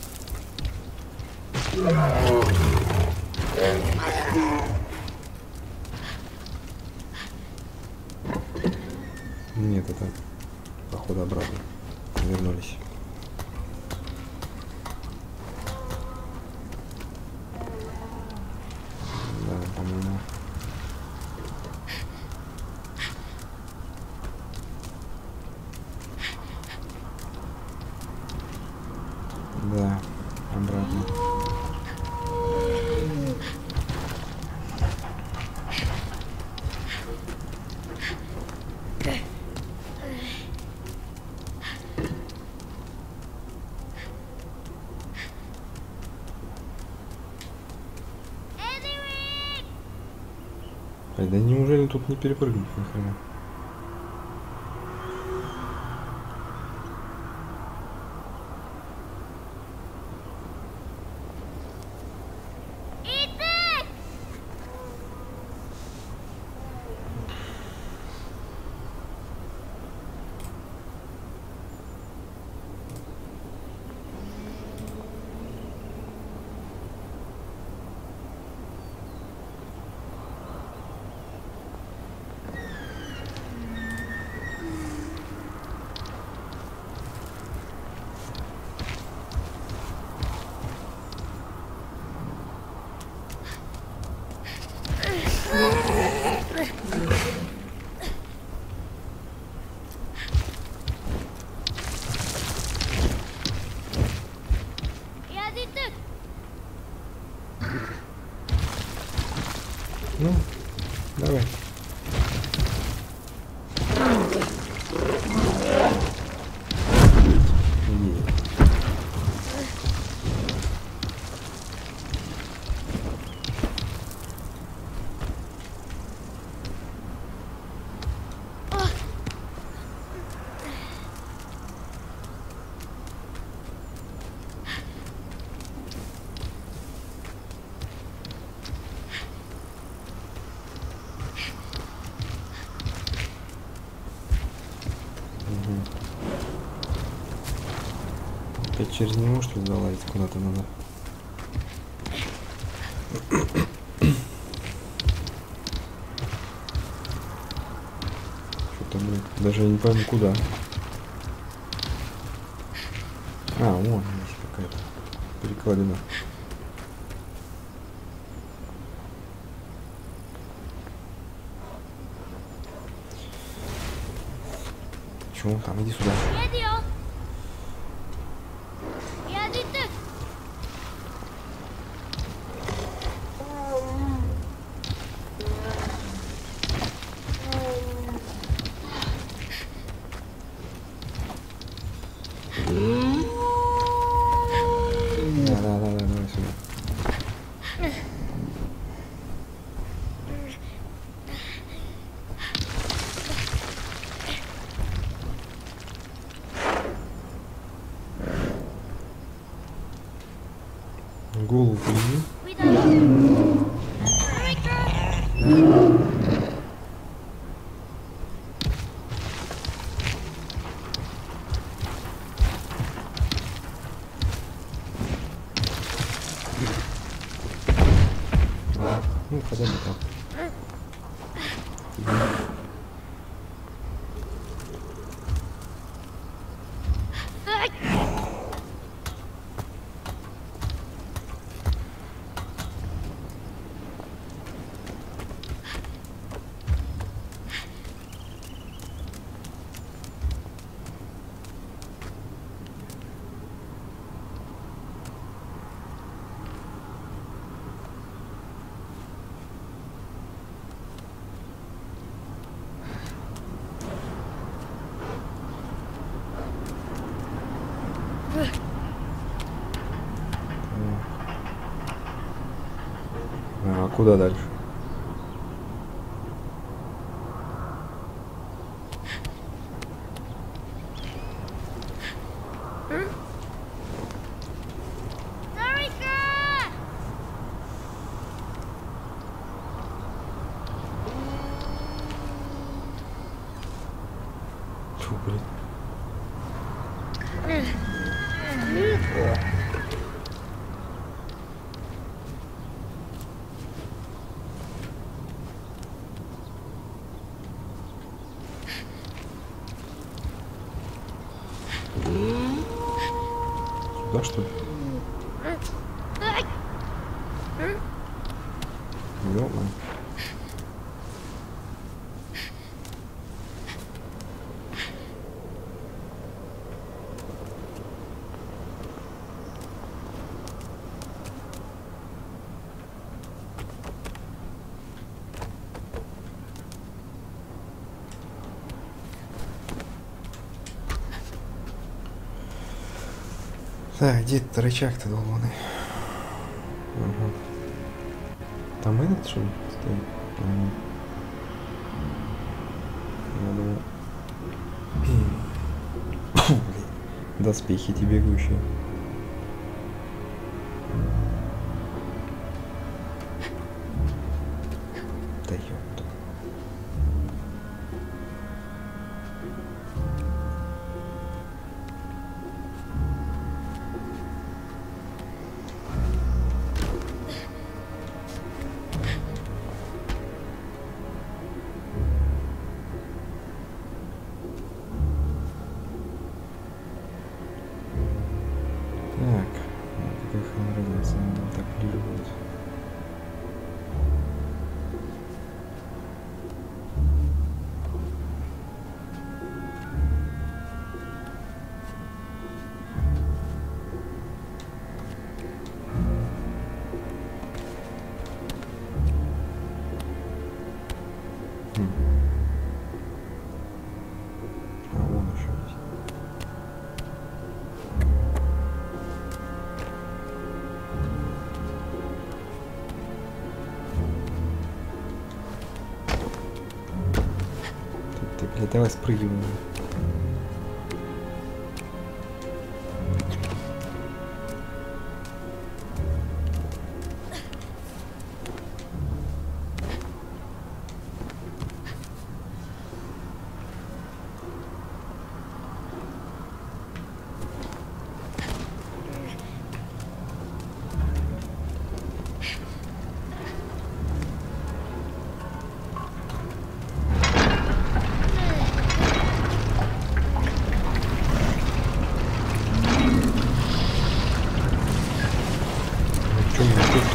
Нет, это походу обратно. Вернулись. Да, по-моему. Да, обратно. Ай, да неужели тут не перепрыгнуть нахрена? Ну, давай. Опять через него, что ли, залазить куда-то надо? Что-то, блин, даже я не пойму куда. А, вон есть какая-то перекладина. Чё, там, иди сюда. Да-да-да, давай сюда. Голову подними. Ну, хотя бы так. А куда дальше? Фу, блин. Сюда, что ли? Ё-моё. Так, где этот рычаг-то долбаный? Ага. Там этот, что ли, стоит? Ага. Я думаю... Фу, блин. Доспехи эти бегущие. Да ёпта. Так, ну, какая хрен разница, надо так ближе будет. Хм. А вон еще есть. Ты, блядь, давай спрыгиваем. Что мне тут?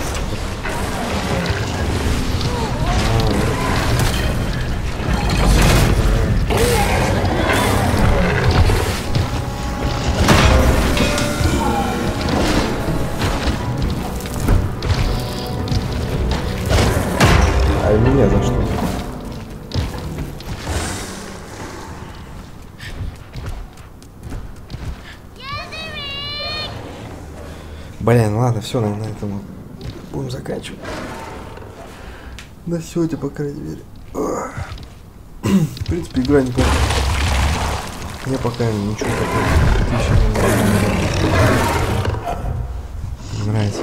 А и меня за что? Блин, ладно, все, наверное, на этом будем заканчивать. На сегодня, по крайней мере. В принципе, игра неплохая. Я пока ничего такого не нравится.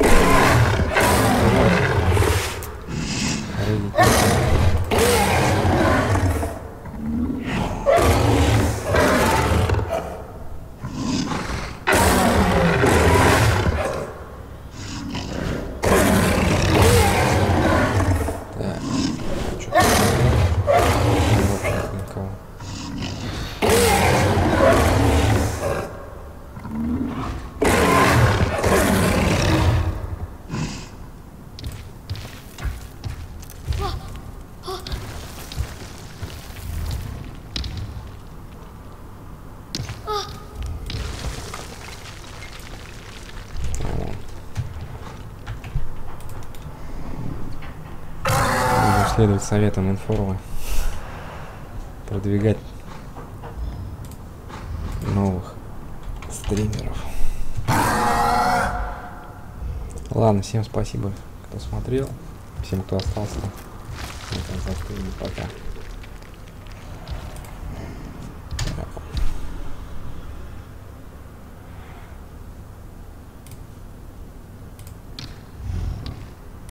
Следовать советам информа, продвигать новых стримеров. Ладно, всем спасибо, кто смотрел, всем, кто остался. Всем конца стрима, пока.